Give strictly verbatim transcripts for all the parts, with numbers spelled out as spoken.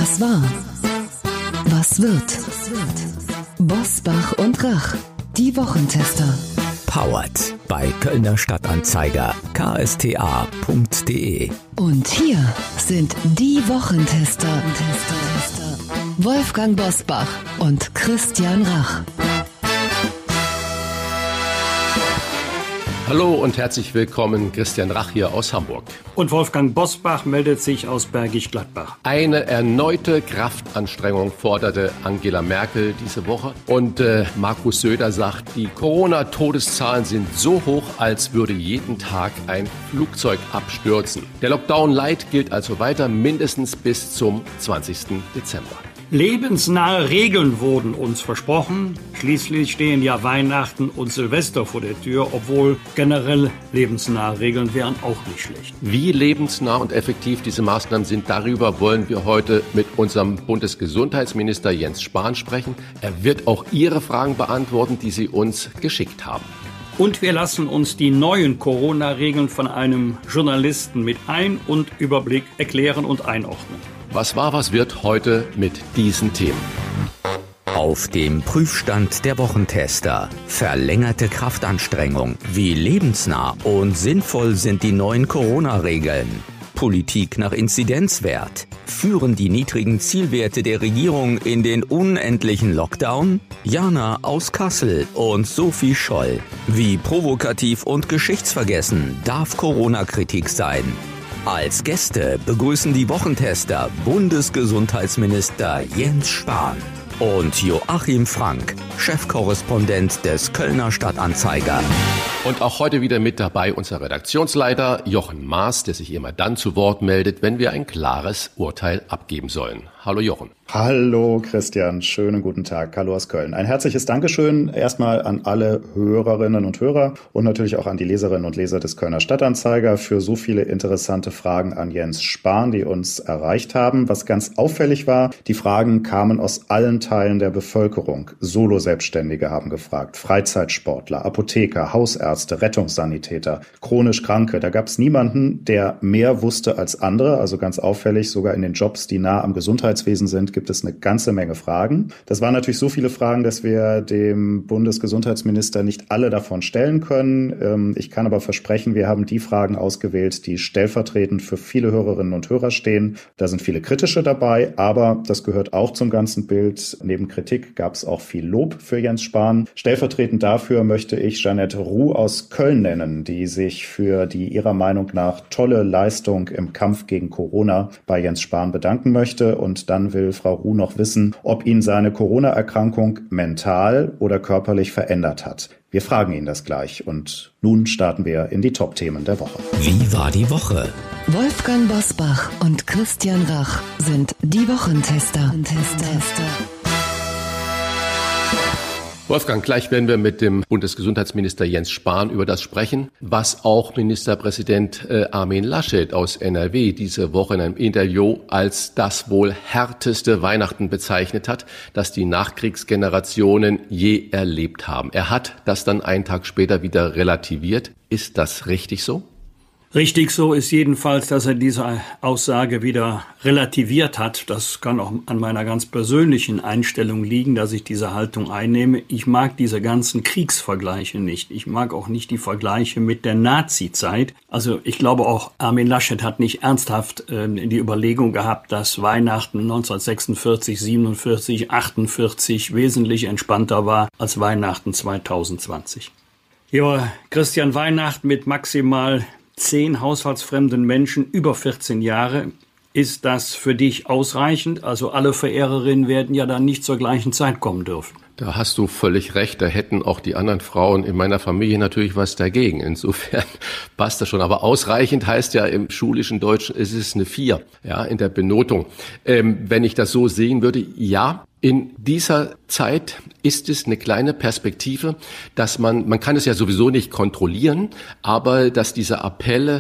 Was war? Was wird? Bosbach und Rach, die Wochentester. Powered bei Kölner Stadtanzeiger, k s t a punkt d e. Und hier sind die Wochentester. Wolfgang Bosbach und Christian Rach. Hallo und herzlich willkommen, Christian Rach hier aus Hamburg. Und Wolfgang Bosbach meldet sich aus Bergisch Gladbach. Eine erneute Kraftanstrengung forderte Angela Merkel diese Woche. Und äh, Markus Söder sagt, die Corona-Todeszahlen sind so hoch, als würde jeden Tag ein Flugzeug abstürzen. Der Lockdown Light gilt also weiter, mindestens bis zum zwanzigsten Dezember. Lebensnahe Regeln wurden uns versprochen. Schließlich stehen ja Weihnachten und Silvester vor der Tür, obwohl generell lebensnahe Regeln wären auch nicht schlecht. Wie lebensnah und effektiv diese Maßnahmen sind, darüber wollen wir heute mit unserem Bundesgesundheitsminister Jens Spahn sprechen. Er wird auch Ihre Fragen beantworten, die Sie uns geschickt haben. Und wir lassen uns die neuen Corona-Regeln von einem Journalisten mit Ein- und Überblick erklären und einordnen. Was war, was wird heute mit diesen Themen? Auf dem Prüfstand der Wochentester. Verlängerte Kraftanstrengung. Wie lebensnah und sinnvoll sind die neuen Corona-Regeln? Politik nach Inzidenzwert. Führen die niedrigen Zielwerte der Regierung in den unendlichen Lockdown? Jana aus Kassel und Sophie Scholl. Wie provokativ und geschichtsvergessen darf Corona-Kritik sein? Als Gäste begrüßen die Wochentester Bundesgesundheitsminister Jens Spahn und Joachim Frank, Chefkorrespondent des Kölner Stadtanzeiger. Und auch heute wieder mit dabei unser Redaktionsleiter Jochen Maas, der sich immer dann zu Wort meldet, wenn wir ein klares Urteil abgeben sollen. Hallo Jochen. Hallo Christian, schönen guten Tag. Hallo aus Köln. Ein herzliches Dankeschön erstmal an alle Hörerinnen und Hörer und natürlich auch an die Leserinnen und Leser des Kölner Stadtanzeiger für so viele interessante Fragen an Jens Spahn, die uns erreicht haben. Was ganz auffällig war, die Fragen kamen aus allen Teilen der Bevölkerung. Solo-Selbstständige haben gefragt, Freizeitsportler, Apotheker, Hausärzte, Rettungssanitäter, chronisch Kranke. Da gab es niemanden, der mehr wusste als andere. Also ganz auffällig, sogar in den Jobs, die nah am Gesundheitswesen sind, gibt es eine ganze Menge Fragen. Das waren natürlich so viele Fragen, dass wir dem Bundesgesundheitsminister nicht alle davon stellen können. Ich kann aber versprechen, wir haben die Fragen ausgewählt, die stellvertretend für viele Hörerinnen und Hörer stehen. Da sind viele kritische dabei, aber das gehört auch zum ganzen Bild. Neben Kritik gab es auch viel Lob für Jens Spahn. Stellvertretend dafür möchte ich Jeanette Ruh aus Köln nennen, die sich für die ihrer Meinung nach tolle Leistung im Kampf gegen Corona bei Jens Spahn bedanken möchte. Und dann will Frau Ruh noch wissen, ob ihn seine Corona-Erkrankung mental oder körperlich verändert hat. Wir fragen ihn das gleich und nun starten wir in die Top-Themen der Woche. Wie war die Woche? Wolfgang Bosbach und Christian Rach sind die Wochentester. Tester. Wolfgang, gleich werden wir mit dem Bundesgesundheitsminister Jens Spahn über das sprechen, was auch Ministerpräsident äh, Armin Laschet aus N R W diese Woche in einem Interview als das wohl härteste Weihnachten bezeichnet hat, das die Nachkriegsgenerationen je erlebt haben. Er hat das dann einen Tag später wieder relativiert. Ist das richtig so? Richtig so ist jedenfalls, dass er diese Aussage wieder relativiert hat. Das kann auch an meiner ganz persönlichen Einstellung liegen, dass ich diese Haltung einnehme. Ich mag diese ganzen Kriegsvergleiche nicht. Ich mag auch nicht die Vergleiche mit der Nazi-Zeit. Also ich glaube auch, Armin Laschet hat nicht ernsthaft äh, die Überlegung gehabt, dass Weihnachten neunzehnhundertsechsundvierzig, siebenundvierzig, achtundvierzig wesentlich entspannter war als Weihnachten zweitausendzwanzig. Ja, Christian, Weihnachten mit maximal zehn haushaltsfremden Menschen über vierzehn Jahre, ist das für dich ausreichend? Also alle Verehrerinnen werden ja dann nicht zur gleichen Zeit kommen dürfen. Da hast du völlig recht. Da hätten auch die anderen Frauen in meiner Familie natürlich was dagegen. Insofern passt das schon. Aber ausreichend heißt ja im schulischen Deutsch, es ist eine vier, ja, in der Benotung. Ähm, wenn ich das so sehen würde, ja. In dieser Zeit ist es eine kleine Perspektive, dass man, man kann es ja sowieso nicht kontrollieren, aber dass diese Appelle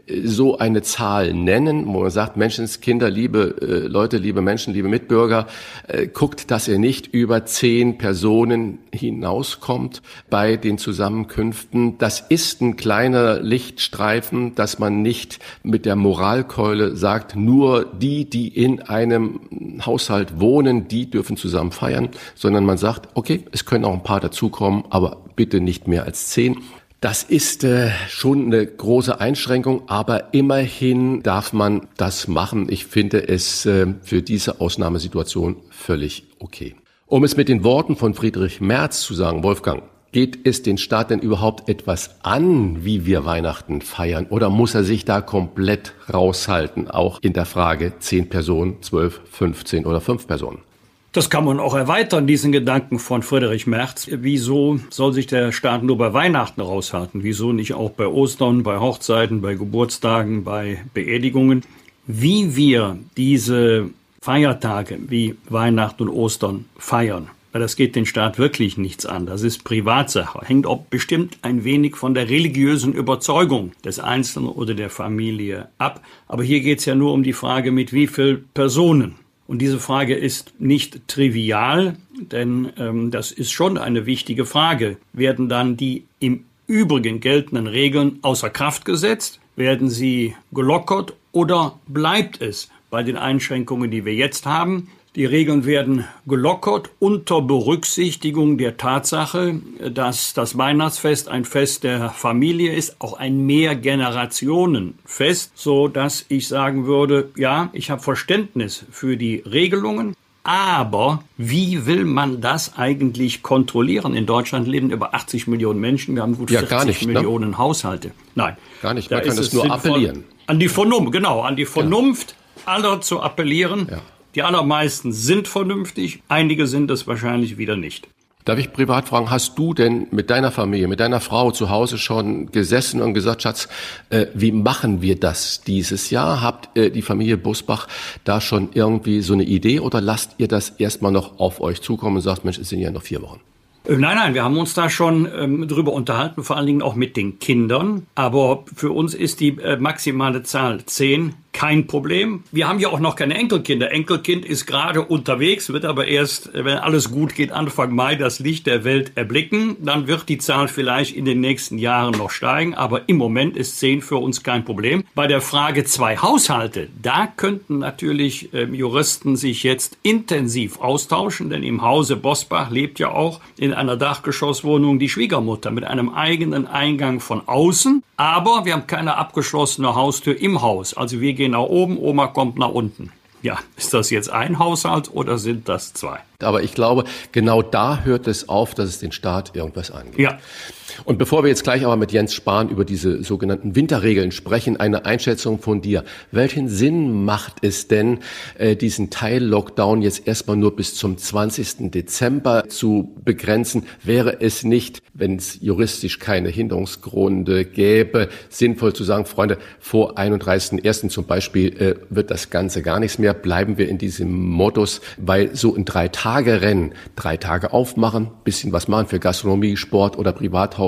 so eine Zahl nennen, wo man sagt, Menschenskinder, liebe äh, Leute, liebe Menschen, liebe Mitbürger, äh, guckt, dass ihr nicht über zehn Personen hinauskommt bei den Zusammenkünften. Das ist ein kleiner Lichtstreifen, dass man nicht mit der Moralkeule sagt, nur die, die in einem Haushalt wohnen, die dürfen zusammen feiern, sondern man sagt, okay, es können auch ein paar dazukommen, aber bitte nicht mehr als zehn. Das ist äh, schon eine große Einschränkung, aber immerhin darf man das machen. Ich finde es äh, für diese Ausnahmesituation völlig okay. Um es mit den Worten von Friedrich Merz zu sagen, Wolfgang, geht es den Staat denn überhaupt etwas an, wie wir Weihnachten feiern? Oder muss er sich da komplett raushalten, auch in der Frage zehn Personen, zwölf, fünfzehn oder fünf Personen? Das kann man auch erweitern, diesen Gedanken von Friedrich Merz. Wieso soll sich der Staat nur bei Weihnachten raushalten? Wieso nicht auch bei Ostern, bei Hochzeiten, bei Geburtstagen, bei Beerdigungen? Wie wir diese Feiertage wie Weihnachten und Ostern feiern, weil das geht den Staat wirklich nichts an. Das ist Privatsache. Hängt auch bestimmt ein wenig von der religiösen Überzeugung des Einzelnen oder der Familie ab. Aber hier geht es ja nur um die Frage, mit wie vielen Personen. Und diese Frage ist nicht trivial, denn ähm, das ist schon eine wichtige Frage. Werden dann die im Übrigen geltenden Regeln außer Kraft gesetzt? Werden sie gelockert oder bleibt es bei den Einschränkungen, die wir jetzt haben? Die Regeln werden gelockert unter Berücksichtigung der Tatsache, dass das Weihnachtsfest ein Fest der Familie ist, auch ein Mehrgenerationenfest, so dass ich sagen würde, ja, ich habe Verständnis für die Regelungen, aber wie will man das eigentlich kontrollieren? In Deutschland leben über achtzig Millionen Menschen, wir haben gut ja, vierzig gar nicht, Millionen ne? Haushalte. Nein. Gar nicht, man da kann es nur appellieren. An die Vernunft, genau, an die Vernunft ja. aller zu appellieren. Ja. Die allermeisten sind vernünftig, einige sind es wahrscheinlich wieder nicht. Darf ich privat fragen, hast du denn mit deiner Familie, mit deiner Frau zu Hause schon gesessen und gesagt, Schatz, äh, wie machen wir das dieses Jahr? Habt äh, die Familie Busbach da schon irgendwie so eine Idee oder lasst ihr das erstmal noch auf euch zukommen und sagt, Mensch, es sind ja noch vier Wochen? Nein, nein, wir haben uns da schon ähm, drüber unterhalten, vor allen Dingen auch mit den Kindern. Aber für uns ist die äh, maximale Zahl zehn kein Problem. Wir haben ja auch noch keine Enkelkinder. Enkelkind ist gerade unterwegs, wird aber erst, wenn alles gut geht, Anfang Mai das Licht der Welt erblicken. Dann wird die Zahl vielleicht in den nächsten Jahren noch steigen. Aber im Moment ist zehn für uns kein Problem. Bei der Frage zwei Haushalte, da könnten natürlich äh, Juristen sich jetzt intensiv austauschen. Denn im Hause Bosbach lebt ja auch in einer Dachgeschosswohnung die Schwiegermutter mit einem eigenen Eingang von außen. Aber wir haben keine abgeschlossene Haustür im Haus. Also wir gehen nach oben, Oma kommt nach unten. Ja, ist das jetzt ein Haushalt oder sind das zwei? Aber ich glaube, genau da hört es auf, dass es den Staat irgendwas angeht. Ja. Und bevor wir jetzt gleich aber mit Jens Spahn über diese sogenannten Winterregeln sprechen, eine Einschätzung von dir. Welchen Sinn macht es denn, äh, diesen Teil-Lockdown jetzt erstmal nur bis zum zwanzigsten Dezember zu begrenzen? Wäre es nicht, wenn es juristisch keine Hinderungsgründe gäbe, sinnvoll zu sagen, Freunde, vor einunddreißigsten ersten zum Beispiel äh, wird das Ganze gar nichts mehr, bleiben wir in diesem Modus, weil so ein Drei-Tage-Rennen, drei Tage aufmachen, bisschen was machen für Gastronomie, Sport oder Privathaushalte,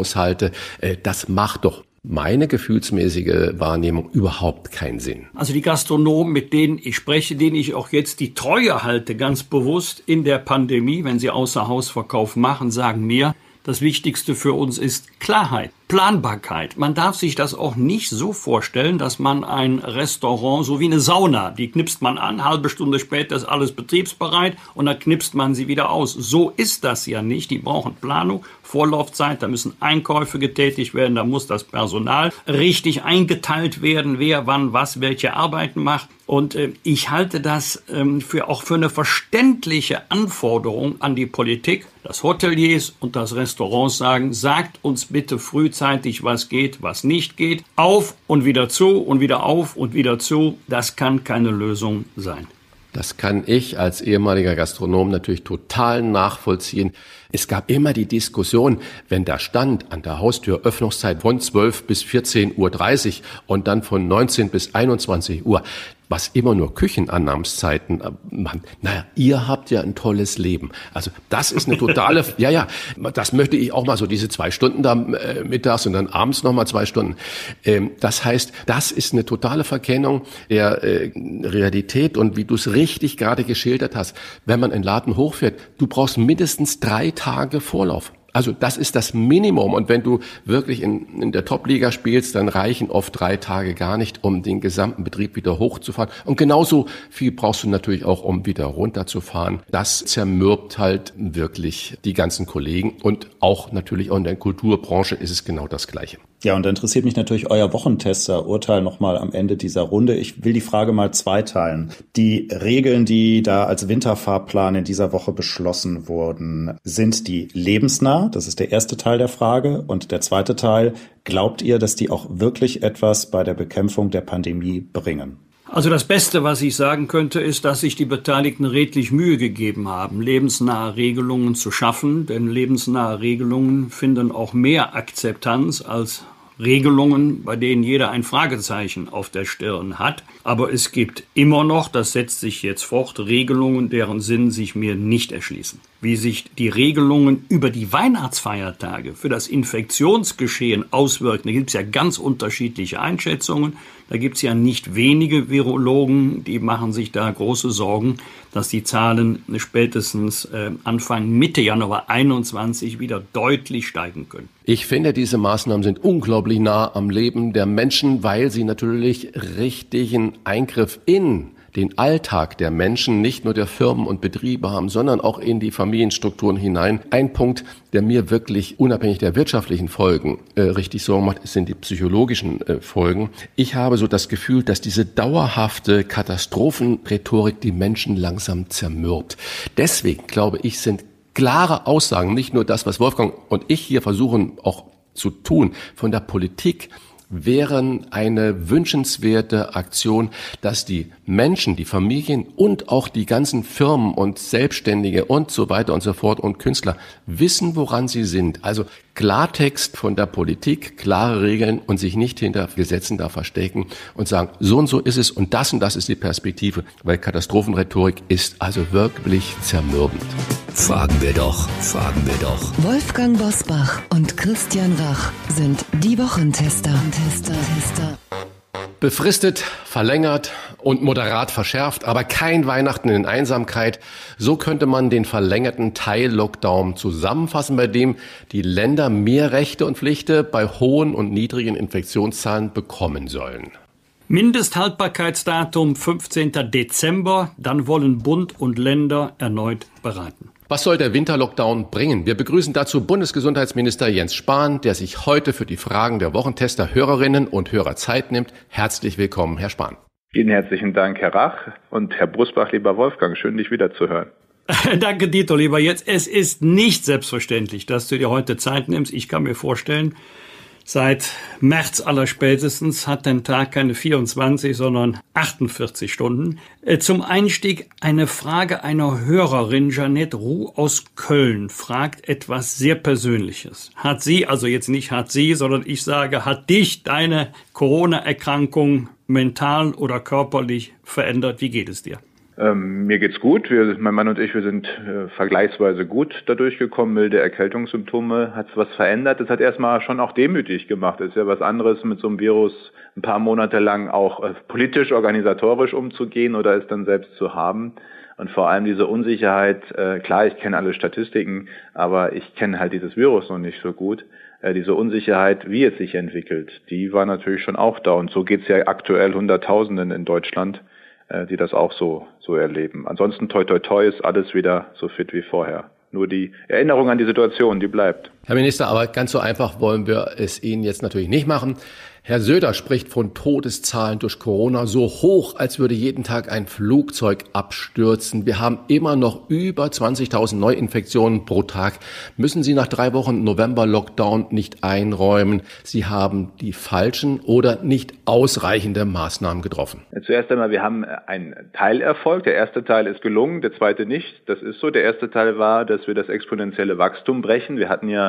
das macht doch meine gefühlsmäßige Wahrnehmung überhaupt keinen Sinn. Also die Gastronomen, mit denen ich spreche, denen ich auch jetzt die Treue halte, ganz bewusst in der Pandemie, wenn sie Außerhausverkauf machen, sagen mir, das Wichtigste für uns ist Klarheit, Planbarkeit. Man darf sich das auch nicht so vorstellen, dass man ein Restaurant, so wie eine Sauna, die knipst man an, halbe Stunde später ist alles betriebsbereit und dann knipst man sie wieder aus. So ist das ja nicht. Die brauchen Planung, Vorlaufzeit, da müssen Einkäufe getätigt werden, da muss das Personal richtig eingeteilt werden, wer wann was, welche Arbeiten macht. Und äh, ich halte das ähm, für auch für eine verständliche Anforderung an die Politik, dass Hoteliers und das Restaurants sagen, sagt uns bitte frühzeitig, was geht, was nicht geht. Auf und wieder zu und wieder auf und wieder zu. Das kann keine Lösung sein. Das kann ich als ehemaliger Gastronom natürlich total nachvollziehen. Es gab immer die Diskussion, wenn da stand an der Haustür Öffnungszeit von zwölf bis vierzehn Uhr dreißig und dann von neunzehn bis einundzwanzig Uhr. was immer nur Küchenannahmszeiten machen. Naja, ihr habt ja ein tolles Leben. Also das ist eine totale, ja, ja, das möchte ich auch mal so, diese zwei Stunden da äh, mittags und dann abends nochmal zwei Stunden. Ähm, das heißt, das ist eine totale Verkennung der äh, Realität und wie du es richtig gerade geschildert hast, wenn man einen Laden hochfährt, du brauchst mindestens drei Tage Vorlauf. Also das ist das Minimum. Und wenn du wirklich in, in der Top-Liga spielst, dann reichen oft drei Tage gar nicht, um den gesamten Betrieb wieder hochzufahren. Und genauso viel brauchst du natürlich auch, um wieder runterzufahren. Das zermürbt halt wirklich die ganzen Kollegen. Und auch natürlich auch in der Kulturbranche ist es genau das Gleiche. Ja, und da interessiert mich natürlich euer Wochentester-Urteil nochmal am Ende dieser Runde. Ich will die Frage mal zweiteilen. Die Regeln, die da als Winterfahrplan in dieser Woche beschlossen wurden, sind die lebensnah? Das ist der erste Teil der Frage. Und der zweite Teil, glaubt ihr, dass die auch wirklich etwas bei der Bekämpfung der Pandemie bringen? Also das Beste, was ich sagen könnte, ist, dass sich die Beteiligten redlich Mühe gegeben haben, lebensnahe Regelungen zu schaffen. Denn lebensnahe Regelungen finden auch mehr Akzeptanz als Regelungen, bei denen jeder ein Fragezeichen auf der Stirn hat. Aber es gibt immer noch, das setzt sich jetzt fort, Regelungen, deren Sinn sich mir nicht erschließen. Wie sich die Regelungen über die Weihnachtsfeiertage für das Infektionsgeschehen auswirken, da gibt es ja ganz unterschiedliche Einschätzungen. Da gibt es ja nicht wenige Virologen, die machen sich da große Sorgen, dass die Zahlen spätestens äh, Anfang Mitte Januar einundzwanzig wieder deutlich steigen können. Ich finde, diese Maßnahmen sind unglaublich nah am Leben der Menschen, weil sie natürlich richtigen Eingriff in den Alltag der Menschen, nicht nur der Firmen und Betriebe haben, sondern auch in die Familienstrukturen hinein. Ein Punkt, der mir wirklich unabhängig der wirtschaftlichen Folgen äh, richtig Sorgen macht, sind die psychologischen äh, Folgen. Ich habe so das Gefühl, dass diese dauerhafte Katastrophenrhetorik die Menschen langsam zermürbt. Deswegen, glaube ich, sind klare Aussagen, nicht nur das, was Wolfgang und ich hier versuchen auch zu tun, von der Politik, wären eine wünschenswerte Aktion, dass die Menschen, die Familien und auch die ganzen Firmen und Selbstständige und so weiter und so fort und Künstler wissen, woran sie sind. Also Klartext von der Politik, klare Regeln und sich nicht hinter Gesetzen da verstecken und sagen, so und so ist es und das und das ist die Perspektive, weil Katastrophenrhetorik ist also wirklich zermürbend. Fragen wir doch, fragen wir doch. Wolfgang Bosbach und Christian Rach sind die Wochentester. Tester, Tester. Befristet, verlängert und moderat verschärft, aber kein Weihnachten in Einsamkeit. So könnte man den verlängerten Teil-Lockdown zusammenfassen, bei dem die Länder mehr Rechte und Pflichten bei hohen und niedrigen Infektionszahlen bekommen sollen. Mindesthaltbarkeitsdatum fünfzehnten Dezember, dann wollen Bund und Länder erneut beraten. Was soll der Winterlockdown bringen? Wir begrüßen dazu Bundesgesundheitsminister Jens Spahn, der sich heute für die Fragen der Wochentester Hörerinnen und Hörer Zeit nimmt. Herzlich willkommen, Herr Spahn. Vielen herzlichen Dank, Herr Rach und Herr Brusbach, lieber Wolfgang. Schön, dich wiederzuhören. Danke, Dieter, lieber Jens. Es ist nicht selbstverständlich, dass du dir heute Zeit nimmst. Ich kann mir vorstellen, seit März allerspätestens hat dein Tag keine vierundzwanzig, sondern achtundvierzig Stunden. Zum Einstieg eine Frage einer Hörerin, Jeanette Ruh aus Köln, fragt etwas sehr Persönliches. Hat sie, also jetzt nicht hat sie, sondern ich sage, hat dich deine Corona-Erkrankung mental oder körperlich verändert? Wie geht es dir? Ähm, mir geht's gut. Wir, mein Mann und ich, wir sind äh, vergleichsweise gut dadurch gekommen. Milde Erkältungssymptome. Hat's was verändert? Das hat erstmal schon auch demütig gemacht. Das ist ja was anderes, mit so einem Virus ein paar Monate lang auch äh, politisch, organisatorisch umzugehen oder es dann selbst zu haben. Und vor allem diese Unsicherheit, äh, klar, ich kenne alle Statistiken, aber ich kenne halt dieses Virus noch nicht so gut. Äh, diese Unsicherheit, wie es sich entwickelt, die war natürlich schon auch da. Und so geht's ja aktuell Hunderttausenden in Deutschland, die das auch so so erleben. Ansonsten toi toi toi ist alles wieder so fit wie vorher. Nur die Erinnerung an die Situation, die bleibt. Herr Minister, aber ganz so einfach wollen wir es Ihnen jetzt natürlich nicht machen. Herr Söder spricht von Todeszahlen durch Corona so hoch, als würde jeden Tag ein Flugzeug abstürzen. Wir haben immer noch über zwanzigtausend Neuinfektionen pro Tag. Müssen Sie nach drei Wochen November-Lockdown nicht einräumen, Sie haben die falschen oder nicht ausreichende Maßnahmen getroffen? Zuerst einmal, wir haben einen Teilerfolg. Der erste Teil ist gelungen, der zweite nicht. Das ist so. Der erste Teil war, dass wir das exponentielle Wachstum brechen. Wir hatten ja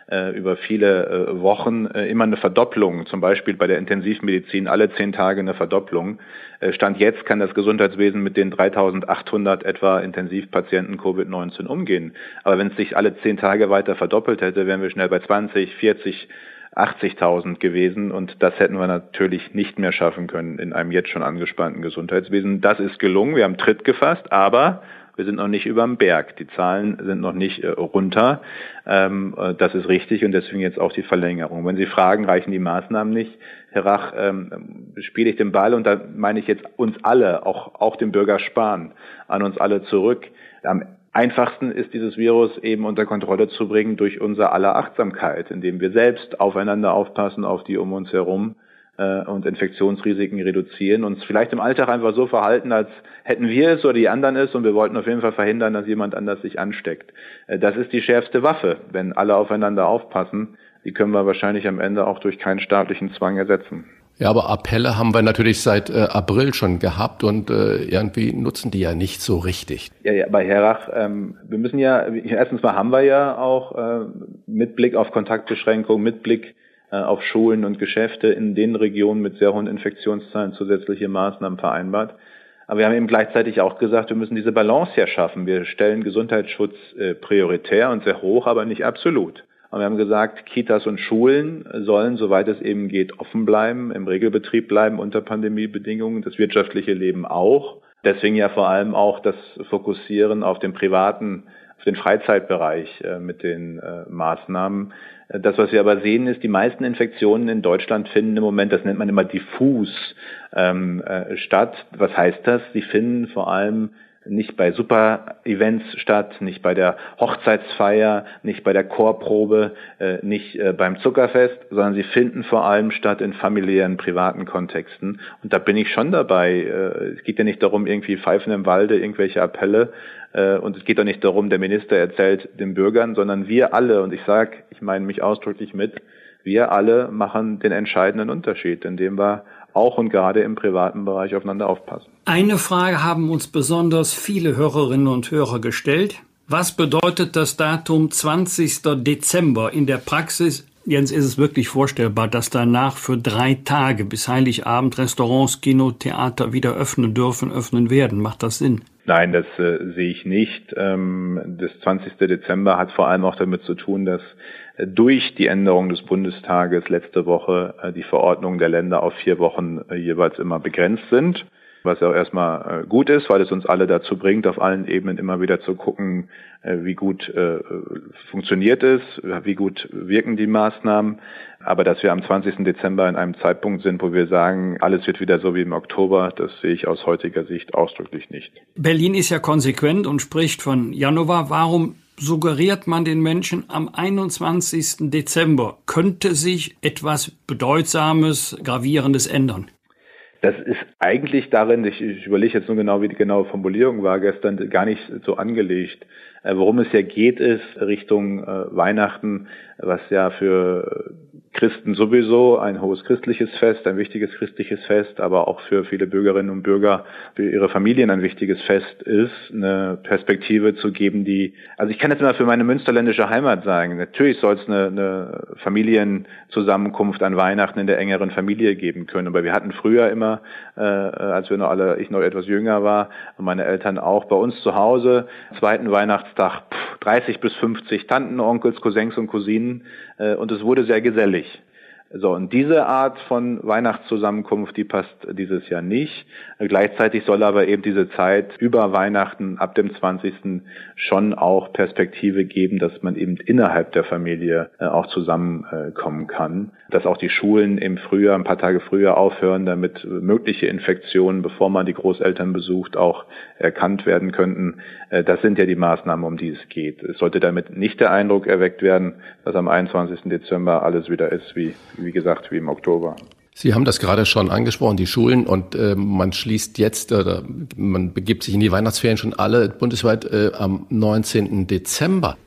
über viele Wochen immer eine Verdopplung, zum Beispiel bei der Intensivmedizin alle zehn Tage eine Verdopplung. Stand jetzt kann das Gesundheitswesen mit den dreitausendachthundert etwa Intensivpatienten Covid neunzehn umgehen. Aber wenn es sich alle zehn Tage weiter verdoppelt hätte, wären wir schnell bei zwanzig, vierzig, achtzigtausend gewesen und das hätten wir natürlich nicht mehr schaffen können in einem jetzt schon angespannten Gesundheitswesen. Das ist gelungen, wir haben Tritt gefasst, aber wir sind noch nicht überm Berg. Die Zahlen sind noch nicht äh, runter. Ähm, äh, das ist richtig und deswegen jetzt auch die Verlängerung. Wenn Sie fragen, reichen die Maßnahmen nicht? Herr Rach, ähm, spiele ich den Ball und da meine ich jetzt uns alle, auch, auch den Bürger Spahn, an uns alle zurück. Am einfachsten ist dieses Virus eben unter Kontrolle zu bringen durch unser aller Achtsamkeit, indem wir selbst aufeinander aufpassen, auf die um uns herum äh, und Infektionsrisiken reduzieren, uns vielleicht im Alltag einfach so verhalten, als hätten wir es oder die anderen es und wir wollten auf jeden Fall verhindern, dass jemand anders sich ansteckt. Äh, das ist die schärfste Waffe, wenn alle aufeinander aufpassen. Die können wir wahrscheinlich am Ende auch durch keinen staatlichen Zwang ersetzen. Ja, aber Appelle haben wir natürlich seit äh, April schon gehabt und äh, irgendwie nutzen die ja nicht so richtig. Ja, ja, aber Herr Rach, ähm, wir müssen ja, erstens mal haben wir ja auch äh, mit Blick auf Kontaktbeschränkungen, mit Blick äh, auf Schulen und Geschäfte in den Regionen mit sehr hohen Infektionszahlen zusätzliche Maßnahmen vereinbart. Aber wir haben eben gleichzeitig auch gesagt, wir müssen diese Balance ja schaffen. Wir stellen Gesundheitsschutz äh, prioritär und sehr hoch, aber nicht absolut. Und wir haben gesagt, Kitas und Schulen sollen, soweit es eben geht, offen bleiben, im Regelbetrieb bleiben unter Pandemiebedingungen, das wirtschaftliche Leben auch. Deswegen ja vor allem auch das Fokussieren auf den privaten, auf den Freizeitbereich äh, mit den äh, Maßnahmen. Das, was wir aber sehen, ist, die meisten Infektionen in Deutschland finden im Moment, das nennt man immer diffus, ähm, äh, statt. Was heißt das? Sie finden vor allem nicht bei Super-Events statt, nicht bei der Hochzeitsfeier, nicht bei der Chorprobe, äh, nicht äh, beim Zuckerfest, sondern sie finden vor allem statt in familiären, privaten Kontexten. Und da bin ich schon dabei. Äh, es geht ja nicht darum, irgendwie Pfeifen im Walde, irgendwelche Appelle. Äh, und es geht auch nicht darum, der Minister erzählt den Bürgern, sondern wir alle, und ich sage, ich meine mich ausdrücklich mit, wir alle machen den entscheidenden Unterschied, indem wir auch und gerade im privaten Bereich aufeinander aufpassen. Eine Frage haben uns besonders viele Hörerinnen und Hörer gestellt. Was bedeutet das Datum zwanzigster Dezember in der Praxis? Jens, ist es wirklich vorstellbar, dass danach für drei Tage bis Heiligabend Restaurants, Kino, Theater wieder öffnen dürfen, öffnen werden? Macht das Sinn? Nein, das äh, sehe ich nicht. Ähm, das zwanzigster Dezember hat vor allem auch damit zu tun, dass äh, durch die Änderung des Bundestages letzte Woche äh, die Verordnungen der Länder auf vier Wochen äh, jeweils immer begrenzt sind. Was ja auch erstmal äh, gut ist, weil es uns alle dazu bringt, auf allen Ebenen immer wieder zu gucken, äh, wie gut äh, funktioniert es, wie gut wirken die Maßnahmen. Aber dass wir am zwanzigsten Dezember in einem Zeitpunkt sind, wo wir sagen, alles wird wieder so wie im Oktober, das sehe ich aus heutiger Sicht ausdrücklich nicht. Berlin ist ja konsequent und spricht von Januar. Warum suggeriert man den Menschen, am einundzwanzigsten Dezember könnte sich etwas Bedeutsames, Gravierendes ändern? Das ist eigentlich darin, ich, ich überlege jetzt nur genau, wie die genaue Formulierung war gestern, gar nicht so angelegt. Äh, worum es ja geht, ist Richtung äh, Weihnachten, was ja für Christen sowieso ein hohes christliches Fest, ein wichtiges christliches Fest, aber auch für viele Bürgerinnen und Bürger, für ihre Familien ein wichtiges Fest ist, eine Perspektive zu geben, die, also ich kann jetzt mal für meine münsterländische Heimat sagen, natürlich soll es eine, eine Familienzusammenkunft an Weihnachten in der engeren Familie geben können, aber wir hatten früher immer, äh, als wir noch alle, ich noch etwas jünger war und meine Eltern auch, bei uns zu Hause, zweiten Weihnachtstag, pff, dreißig bis fünfzig Tanten, Onkels, Cousins und Cousinen, äh, und es wurde sehr gesellig. So, und diese Art von Weihnachtszusammenkunft, die passt dieses Jahr nicht. Gleichzeitig soll aber eben diese Zeit über Weihnachten ab dem zwanzigsten schon auch Perspektive geben, dass man eben innerhalb der Familie äh, auch zusammenkommen äh, kann. Dass auch die Schulen im Frühjahr, ein paar Tage früher aufhören, damit mögliche Infektionen, bevor man die Großeltern besucht, auch erkannt werden könnten. Äh, das sind ja die Maßnahmen, um die es geht. Es sollte damit nicht der Eindruck erweckt werden, dass am einundzwanzigsten Dezember alles wieder ist wie wie gesagt, wie im Oktober. Sie haben das gerade schon angesprochen, die Schulen, und äh, man schließt jetzt, oder man begibt sich in die Weihnachtsferien schon alle bundesweit äh, am neunzehnten Dezember.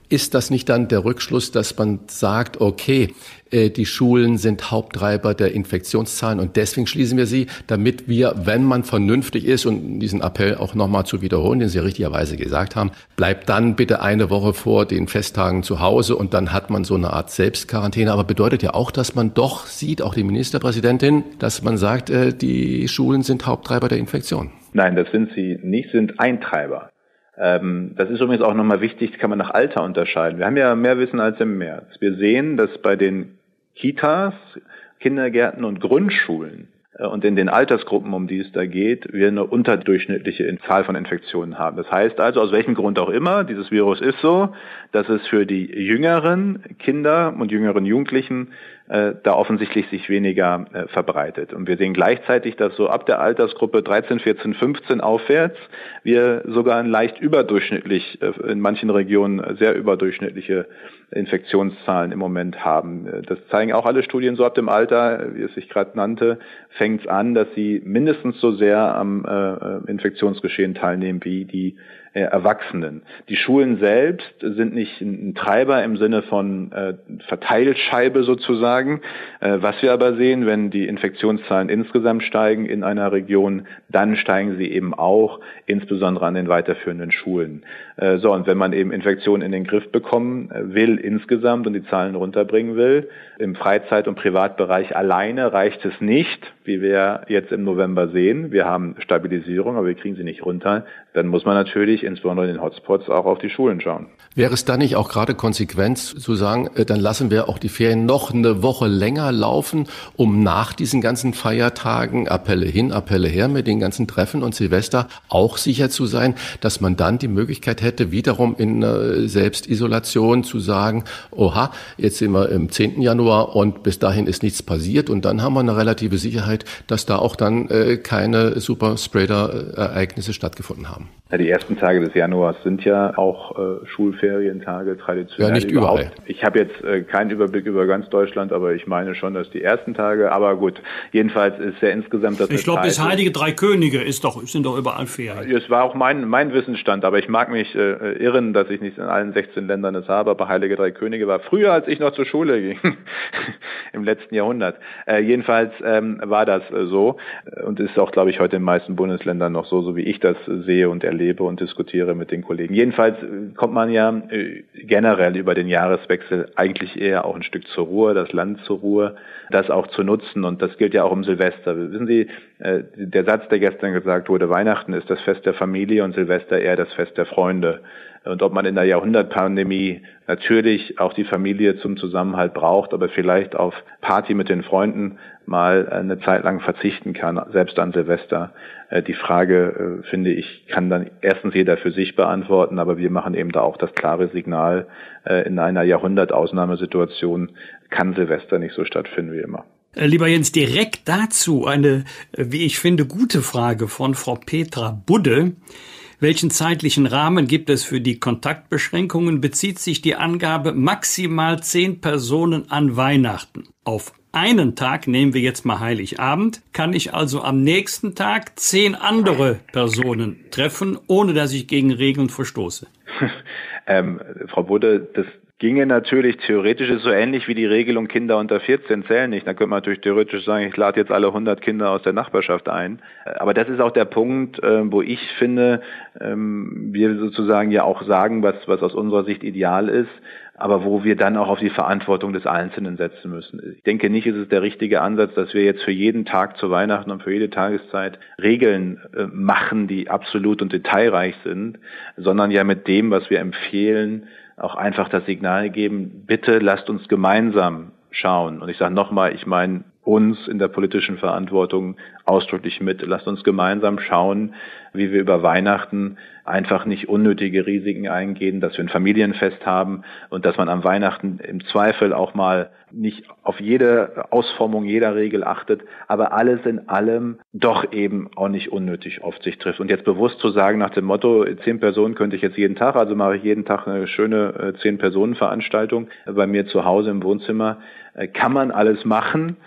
ist das nicht dann der Rückschluss, dass man sagt, okay, die Schulen sind Haupttreiber der Infektionszahlen und deswegen schließen wir sie, damit wir, wenn man vernünftig ist, und diesen Appell auch nochmal zu wiederholen, den Sie richtigerweise gesagt haben, bleibt dann bitte eine Woche vor den Festtagen zu Hause und dann hat man so eine Art Selbstquarantäne. Aber bedeutet ja auch, dass man doch sieht, auch die Ministerpräsidentin, dass man sagt, die Schulen sind Haupttreiber der Infektion. Nein, das sind sie nicht, sind Eintreiber. Das ist übrigens auch nochmal wichtig, kann man nach Alter unterscheiden. Wir haben ja mehr Wissen als im März. Wir sehen, dass bei den Kitas, Kindergärten und Grundschulen und in den Altersgruppen, um die es da geht, wir eine unterdurchschnittliche Zahl von Infektionen haben. Das heißt also, aus welchem Grund auch immer, dieses Virus ist so, dass es für die jüngeren Kinder und jüngeren Jugendlichen äh, da offensichtlich sich weniger äh, verbreitet. Und wir sehen gleichzeitig, dass so ab der Altersgruppe dreizehn, vierzehn, fünfzehn aufwärts wir sogar ein leicht überdurchschnittlich, äh, in manchen Regionen sehr überdurchschnittliche Infektionszahlen im Moment haben. Das zeigen auch alle Studien so ab dem Alter, wie es sich gerade nannte, fängt es an, dass sie mindestens so sehr am äh, Infektionsgeschehen teilnehmen wie die äh, Erwachsenen. Die Schulen selbst sind nicht ein Treiber im Sinne von äh, Verteilscheibe sozusagen. Äh, was wir aber sehen, wenn die Infektionszahlen insgesamt steigen in einer Region, dann steigen sie eben auch, insbesondere an den weiterführenden Schulen. Äh, so, und wenn man eben Infektionen in den Griff bekommen will insgesamt und die Zahlen runterbringen will, im Freizeit- und Privatbereich alleine reicht es nicht, wie wir jetzt im November sehen. Wir haben Stabilisierung, aber wir kriegen sie nicht runter. Dann muss man natürlich insbesondere in den Hotspots auch auf die Schulen schauen. Wäre es dann nicht auch gerade Konsequenz zu sagen, dann lassen wir auch die Ferien noch eine Woche länger laufen, um nach diesen ganzen Feiertagen, Appelle hin, Appelle her mit den ganzen Treffen und Silvester auch sicher zu sein, dass man dann die Möglichkeit hätte, wiederum in äh, Selbstisolation zu sagen, oha, jetzt sind wir im zehnten Januar und bis dahin ist nichts passiert und dann haben wir eine relative Sicherheit, dass da auch dann äh, keine Superspreader-Ereignisse stattgefunden haben. Ja, die ersten Tage des Januars sind ja auch äh, Schulferientage traditionell. Ja, nicht überall. Überhaupt. Ich habe jetzt äh, keinen Überblick über ganz Deutschland, aber ich meine schon, dass die ersten Tage, aber gut, jedenfalls ist ja insgesamt das. Ich glaube, das Heilige Drei Könige ist doch, sind doch überall Ferien. Es war auch mein mein Wissensstand, aber ich mag mich äh, irren, dass ich nicht in allen sechzehn Ländern es habe, aber Heilige Drei Könige war früher, als ich noch zur Schule ging, im letzten Jahrhundert. Äh, jedenfalls ähm, war das äh, so und ist auch, glaube ich, heute in den meisten Bundesländern noch so, so wie ich das äh, sehe und erlebe und diskutiere mit den Kollegen. Jedenfalls kommt man ja äh, generell über den Jahreswechsel eigentlich eher auch ein Stück zur Ruhe, das Land zur Ruhe, das auch zu nutzen und das gilt ja auch um Silvester. Wissen Sie, äh, der Satz, der gestern gesagt wurde, Weihnachten ist das Fest der Familie und Silvester eher das Fest der Freunde. Und ob man in der Jahrhundertpandemie natürlich auch die Familie zum Zusammenhalt braucht, aber vielleicht auf Party mit den Freunden mal eine Zeit lang verzichten kann, selbst an Silvester. Die Frage, finde ich, kann dann erstens jeder für sich beantworten, aber wir machen eben da auch das klare Signal, in einer Jahrhundertausnahmesituation kann Silvester nicht so stattfinden wie immer. Lieber Jens, direkt dazu eine, wie ich finde, gute Frage von Frau Petra Budde. Welchen zeitlichen Rahmen gibt es für die Kontaktbeschränkungen? Bezieht sich die Angabe maximal zehn Personen an Weihnachten? Auf einen Tag, nehmen wir jetzt mal Heiligabend, kann ich also am nächsten Tag zehn andere Personen treffen, ohne dass ich gegen Regeln verstoße? ähm, Frau Budde, das ginge natürlich, theoretisch ist so ähnlich wie die Regelung, Kinder unter vierzehn zählen nicht. Da könnte man natürlich theoretisch sagen, ich lade jetzt alle hundert Kinder aus der Nachbarschaft ein. Aber das ist auch der Punkt, wo ich finde, wir sozusagen ja auch sagen, was, was aus unserer Sicht ideal ist, aber wo wir dann auch auf die Verantwortung des Einzelnen setzen müssen. Ich denke nicht, ist es der richtige Ansatz, dass wir jetzt für jeden Tag zu Weihnachten und für jede Tageszeit Regeln machen, die absolut und detailreich sind, sondern ja mit dem, was wir empfehlen, auch einfach das Signal geben, bitte lasst uns gemeinsam schauen. Und ich sage nochmal, ich meine uns in der politischen Verantwortung ausdrücklich mit. Lasst uns gemeinsam schauen, wie wir über Weihnachten einfach nicht unnötige Risiken eingehen, dass wir ein Familienfest haben und dass man am Weihnachten im Zweifel auch mal nicht auf jede Ausformung jeder Regel achtet, aber alles in allem doch eben auch nicht unnötig auf sich trifft. Und jetzt bewusst zu sagen nach dem Motto, zehn Personen könnte ich jetzt jeden Tag, also mache ich jeden Tag eine schöne zehn-Personen-Veranstaltung bei mir zu Hause im Wohnzimmer, kann man alles machen.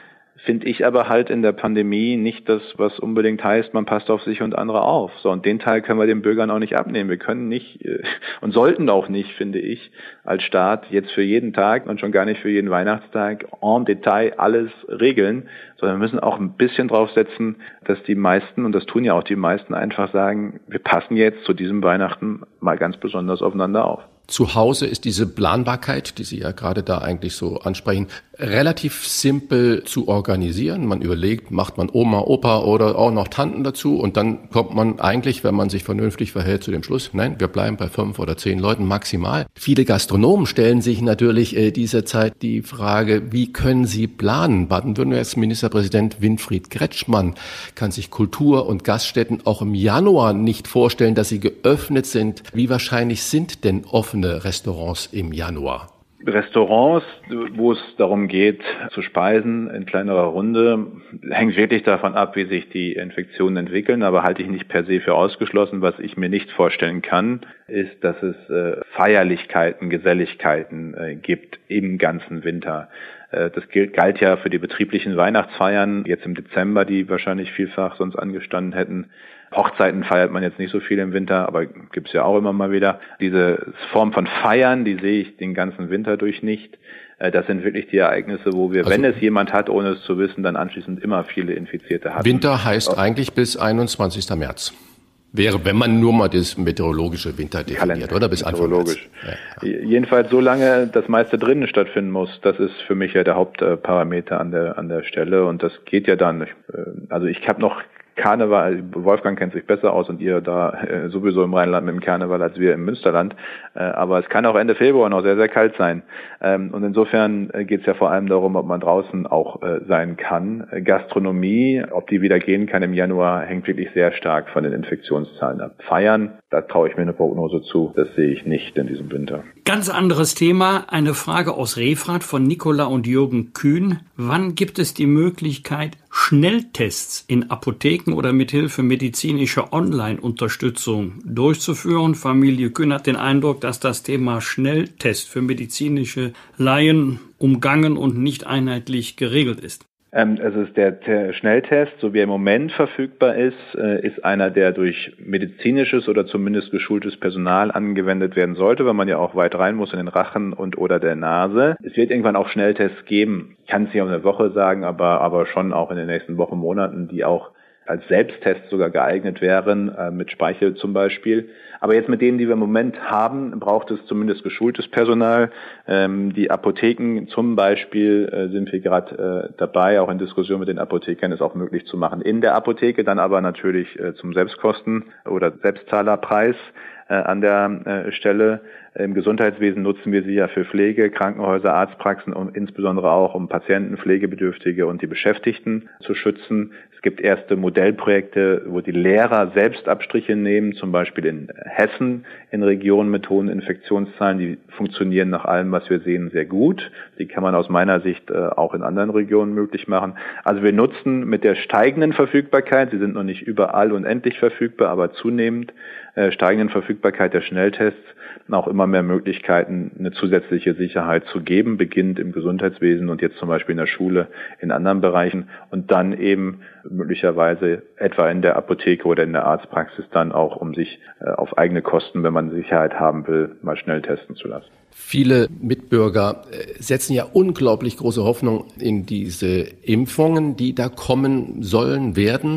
finde ich aber halt in der Pandemie nicht das, was unbedingt heißt, man passt auf sich und andere auf. So, und den Teil können wir den Bürgern auch nicht abnehmen. Wir können nicht äh, und sollten auch nicht, finde ich, als Staat jetzt für jeden Tag und schon gar nicht für jeden Weihnachtstag en Detail alles regeln, sondern wir müssen auch ein bisschen draufsetzen, dass die meisten, und das tun ja auch die meisten, einfach sagen, wir passen jetzt zu diesem Weihnachten mal ganz besonders aufeinander auf. Zu Hause ist diese Planbarkeit, die Sie ja gerade da eigentlich so ansprechen, relativ simpel zu organisieren. Man überlegt, macht man Oma, Opa oder auch noch Tanten dazu und dann kommt man eigentlich, wenn man sich vernünftig verhält, zu dem Schluss, nein, wir bleiben bei fünf oder zehn Leuten maximal. Viele Gastronomen stellen sich natürlich äh, dieser Zeit die Frage, wie können sie planen? Baden-Württembergs Ministerpräsident Winfried Kretschmann kann sich Kultur- und Gaststätten auch im Januar nicht vorstellen, dass sie geöffnet sind. Wie wahrscheinlich sind denn offene Restaurants im Januar? Restaurants, wo es darum geht, zu speisen in kleinerer Runde, hängt wirklich davon ab, wie sich die Infektionen entwickeln, aber halte ich nicht per se für ausgeschlossen. Was ich mir nicht vorstellen kann, ist, dass es äh, Feierlichkeiten, Geselligkeiten äh, gibt im ganzen Winter. Äh, das gilt, galt ja für die betrieblichen Weihnachtsfeiern, jetzt im Dezember, die wahrscheinlich vielfach sonst angestanden hätten. Hochzeiten feiert man jetzt nicht so viel im Winter, aber gibt's ja auch immer mal wieder. Diese Form von Feiern, die sehe ich den ganzen Winter durch nicht. Das sind wirklich die Ereignisse, wo wir, also, wenn es jemand hat, ohne es zu wissen, dann anschließend immer viele Infizierte hatten. Winter heißt eigentlich bis einundzwanzigsten März. Wäre, wenn man nur mal das meteorologische Winter definiert, oder? Bis Anfang März. Ja, ja. Jedenfalls so lange das meiste drinnen stattfinden muss, das ist für mich ja der Hauptparameter an der an der Stelle. Und das geht ja dann. Also ich habe noch Karneval, Wolfgang kennt sich besser aus und ihr da äh, sowieso im Rheinland mit dem Karneval als wir im Münsterland. Äh, aber es kann auch Ende Februar noch sehr, sehr kalt sein. Ähm, und insofern äh, geht es ja vor allem darum, ob man draußen auch äh, sein kann. Äh, Gastronomie, ob die wieder gehen kann im Januar, hängt wirklich sehr stark von den Infektionszahlen ab. Feiern, da traue ich mir eine Prognose zu. Das sehe ich nicht in diesem Winter. Ganz anderes Thema. Eine Frage aus Refrath von Nicola und Jürgen Kühn. Wann gibt es die Möglichkeit, Schnelltests in Apotheken oder mithilfe medizinischer Online-Unterstützung durchzuführen? Familie Kühn hat den Eindruck, dass das Thema Schnelltest für medizinische Laien umgangen und nicht einheitlich geregelt ist. Also der Schnelltest, so wie er im Moment verfügbar ist, ist einer, der durch medizinisches oder zumindest geschultes Personal angewendet werden sollte, weil man ja auch weit rein muss in den Rachen und oder der Nase. Es wird irgendwann auch Schnelltests geben. Ich kann es nicht auf eine Woche sagen, aber aber schon auch in den nächsten Wochen, Monaten, die auch als Selbsttest sogar geeignet wären, äh, mit Speichel zum Beispiel. Aber jetzt mit denen, die wir im Moment haben, braucht es zumindest geschultes Personal. Ähm, die Apotheken zum Beispiel äh, sind wir gerade äh, dabei, auch in Diskussion mit den Apothekern, es auch möglich zu machen in der Apotheke, dann aber natürlich äh, zum Selbstkosten- oder Selbstzahlerpreis äh, an der äh, Stelle. Im Gesundheitswesen nutzen wir sie ja für Pflege, Krankenhäuser, Arztpraxen und insbesondere auch, um Patienten, Pflegebedürftige und die Beschäftigten zu schützen. Es gibt erste Modellprojekte, wo die Lehrer selbst Abstriche nehmen, zum Beispiel in Hessen, in Regionen mit hohen Infektionszahlen. Die funktionieren nach allem, was wir sehen, sehr gut. Die kann man aus meiner Sicht äh, auch in anderen Regionen möglich machen. Also wir nutzen mit der steigenden Verfügbarkeit, sie sind noch nicht überall unendlich verfügbar, aber zunehmend äh, steigenden Verfügbarkeit der Schnelltests auch immer mehr Möglichkeiten, eine zusätzliche Sicherheit zu geben, beginnt im Gesundheitswesen und jetzt zum Beispiel in der Schule, in anderen Bereichen und dann eben möglicherweise etwa in der Apotheke oder in der Arztpraxis dann auch, um sich äh, auf eigene Kosten, wenn man Sicherheit haben will, mal schnell testen zu lassen. Viele Mitbürger setzen ja unglaublich große Hoffnung in diese Impfungen, die da kommen sollen, werden.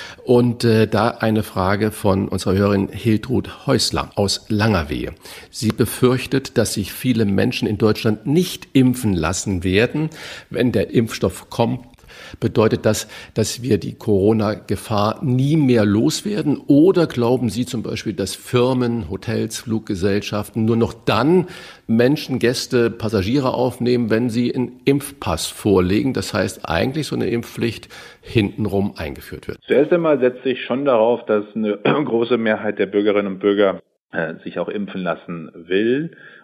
Und äh, da eine Frage von unserer Hörerin Hiltrud Häusler aus Langerwehe. Sie befürchtet, dass sich viele Menschen in Deutschland nicht impfen lassen werden, wenn der Impfstoff kommt. Bedeutet das, dass wir die Corona-Gefahr nie mehr loswerden? Oder glauben Sie zum Beispiel, dass Firmen, Hotels, Fluggesellschaften nur noch dann Menschen, Gäste, Passagiere aufnehmen, wenn sie einen Impfpass vorlegen? Das heißt, eigentlich so eine Impfpflicht hintenrum eingeführt wird. Zuerst einmal setze ich schon darauf, dass eine große Mehrheit der Bürgerinnen und Bürger äh, sich auch impfen lassen will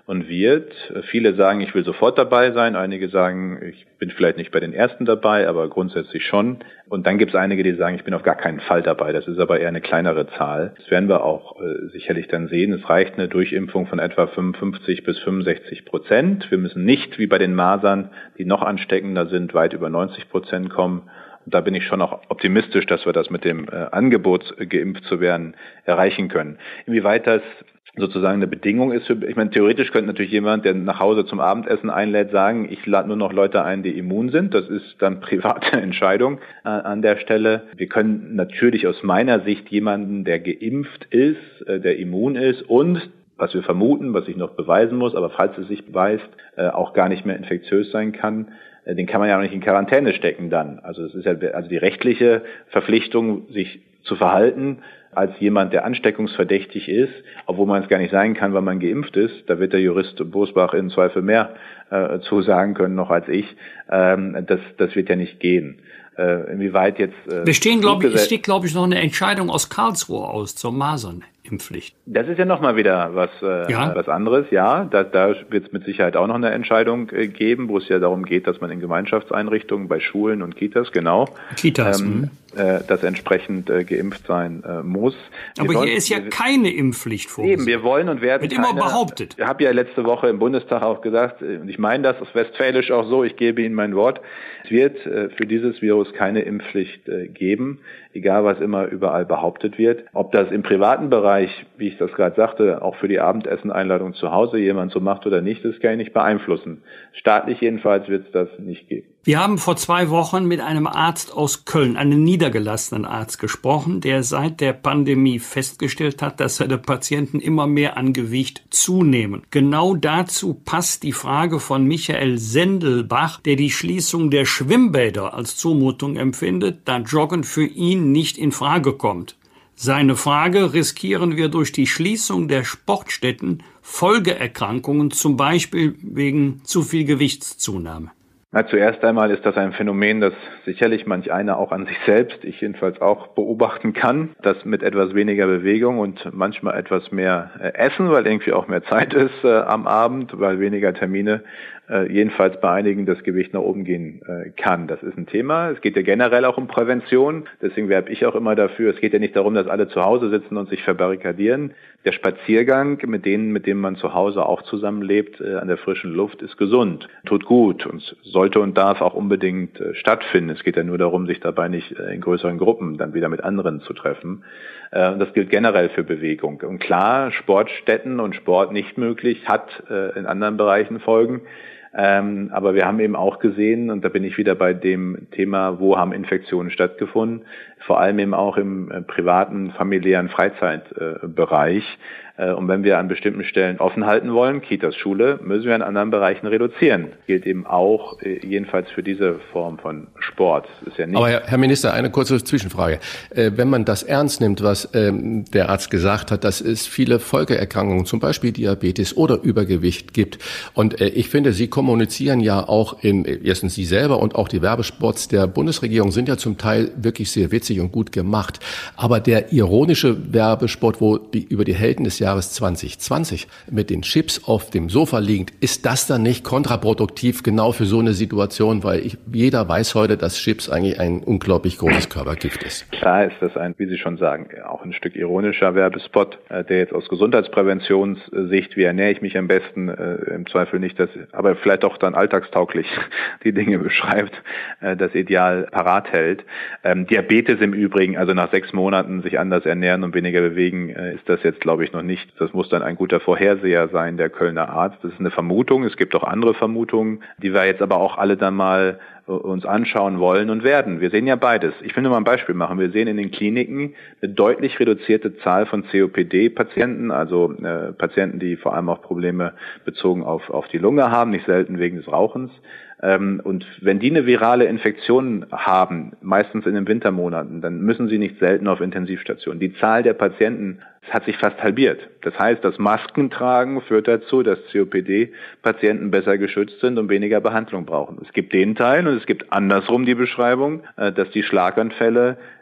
und wird. Viele sagen, ich will sofort dabei sein. Einige sagen, ich bin vielleicht nicht bei den Ersten dabei, aber grundsätzlich schon. Und dann gibt es einige, die sagen, ich bin auf gar keinen Fall dabei. Das ist aber eher eine kleinere Zahl. Das werden wir auch äh, sicherlich dann sehen. Es reicht eine Durchimpfung von etwa fünfundfünfzig bis fünfundsechzig Prozent. Wir müssen nicht, wie bei den Masern, die noch ansteckender sind, weit über neunzig Prozent kommen. Und da bin ich schon auch optimistisch, dass wir das mit dem äh, Angebot, äh, geimpft zu werden, erreichen können. Inwieweit das sozusagen eine Bedingung ist für, ich meine, theoretisch könnte natürlich jemand, der nach Hause zum Abendessen einlädt, sagen, ich lade nur noch Leute ein, die immun sind. Das ist dann private Entscheidung äh, an der Stelle. Wir können natürlich aus meiner Sicht jemanden, der geimpft ist, äh, der immun ist und, was wir vermuten, was ich noch beweisen muss, aber falls es sich beweist, äh, auch gar nicht mehr infektiös sein kann, äh, den kann man ja auch nicht in Quarantäne stecken dann. Also es ist ja also die rechtliche Verpflichtung, sich zu verhalten als jemand, der ansteckungsverdächtig ist, obwohl man es gar nicht sein kann, weil man geimpft ist. Da wird der Jurist Bosbach im Zweifel mehr äh, zu sagen können noch als ich. Ähm, das, das wird ja nicht gehen. Äh, inwieweit jetzt... Äh, Wir stehen, glaube ich, es steht, glaube ich, noch eine Entscheidung aus Karlsruhe aus zur Masernimpfpflicht. Das ist ja nochmal wieder was, äh, ja? was anderes, ja. Da, da wird es mit Sicherheit auch noch eine Entscheidung äh, geben, wo es ja darum geht, dass man in Gemeinschaftseinrichtungen, bei Schulen und Kitas, genau, Kitas, ähm, äh, das entsprechend äh, geimpft sein äh, muss. Wir Aber wollen, hier ist ja wir, keine Impfpflicht vorgesehen. Eben, wir wollen und werden Wird keine, immer behauptet. Ich habe ja letzte Woche im Bundestag auch gesagt, und ich meine das ist westfälisch auch so, ich gebe Ihnen mein Wort, es wird äh, für dieses Virus keine Impfpflicht äh, geben, egal was immer überall behauptet wird. Ob das im privaten Bereich, wie ich das gerade sagte, auch für die Abendessen-Einladung zu Hause jemand so macht oder nicht, das kann ich nicht beeinflussen. Staatlich jedenfalls wird es das nicht geben. Wir haben vor zwei Wochen mit einem Arzt aus Köln, einem niedergelassenen Arzt, gesprochen, der seit der Pandemie festgestellt hat, dass seine Patienten immer mehr an Gewicht zunehmen. Genau dazu passt die Frage von Michael Sendelbach, der die Schließung der Schwimmbäder als Zumutung empfindet, da Joggen für ihn nicht in Frage kommt. Seine Frage: Riskieren wir durch die Schließung der Sportstätten Folgeerkrankungen, zum Beispiel wegen zu viel Gewichtszunahme? Na, zuerst einmal ist das ein Phänomen, das sicherlich manch einer auch an sich selbst, ich jedenfalls auch, beobachten kann, dass mit etwas weniger Bewegung und manchmal etwas mehr äh, Essen, weil irgendwie auch mehr Zeit ist äh, am Abend, weil weniger Termine, äh, jedenfalls bei einigen das Gewicht nach oben gehen äh, kann. Das ist ein Thema. Es geht ja generell auch um Prävention, deswegen werbe ich auch immer dafür. Es geht ja nicht darum, dass alle zu Hause sitzen und sich verbarrikadieren. Der Spaziergang mit denen, mit denen man zu Hause auch zusammenlebt, äh, an der frischen Luft, ist gesund, tut gut und sollte und darf auch unbedingt äh, stattfinden. Es geht ja nur darum, sich dabei nicht äh, in größeren Gruppen dann wieder mit anderen zu treffen. Äh, das gilt generell für Bewegung. Und klar, Sportstätten und Sport nicht möglich, hat äh, in anderen Bereichen Folgen. Ähm, aber wir haben eben auch gesehen, und da bin ich wieder bei dem Thema, wo haben Infektionen stattgefunden, vor allem eben auch im äh, privaten, familiären Freizeitbereich. Äh, und wenn wir an bestimmten Stellen offen halten wollen, Kitas, Schule, müssen wir in anderen Bereichen reduzieren. Gilt eben auch äh, jedenfalls für diese Form von Sport. Das ist ja nicht. Aber Herr, Herr Minister, eine kurze Zwischenfrage. Äh, wenn man das ernst nimmt, was ähm, der Arzt gesagt hat, dass es viele Folgeerkrankungen, zum Beispiel Diabetes oder Übergewicht gibt. Und äh, ich finde, Sie kommunizieren ja auch in, erstens Sie selber und auch die Werbespots der Bundesregierung sind ja zum Teil wirklich sehr witzig und gut gemacht. Aber der ironische Werbespot, wo die über die Helden des Jahres zwanzig zwanzig mit den Chips auf dem Sofa liegt, ist das dann nicht kontraproduktiv genau für so eine Situation? Weil ich, jeder weiß heute, dass Chips eigentlich ein unglaublich großes Körpergift ist. Klar ist das ein, wie Sie schon sagen, auch ein Stück ironischer Werbespot, der jetzt aus Gesundheitspräventionssicht, wie ernähre ich mich am besten, im Zweifel nicht, das, aber vielleicht auch dann alltagstauglich die Dinge beschreibt, das Ideal parat hält. Ähm, Diabetes im Übrigen, also nach sechs Monaten sich anders ernähren und weniger bewegen, ist das jetzt, glaube ich, noch nicht. Das muss dann ein guter Vorherseher sein, der Kölner Arzt. Das ist eine Vermutung. Es gibt auch andere Vermutungen, die wir jetzt aber auch alle dann mal uns anschauen wollen und werden. Wir sehen ja beides. Ich will nur mal ein Beispiel machen. Wir sehen in den Kliniken eine deutlich reduzierte Zahl von C O P D-Patienten, also äh, Patienten, die vor allem auch Probleme bezogen auf, auf die Lunge haben, nicht selten wegen des Rauchens. Ähm, und wenn die eine virale Infektion haben, meistens in den Wintermonaten, dann müssen sie nicht selten auf Intensivstationen. Die Zahl der Patienten hat sich fast halbiert. Das heißt, das Maskentragen führt dazu, dass C O P D-Patienten besser geschützt sind und weniger Behandlung brauchen. Es gibt den Teil und es gibt andersrum die Beschreibung, dass die Schlaganfälle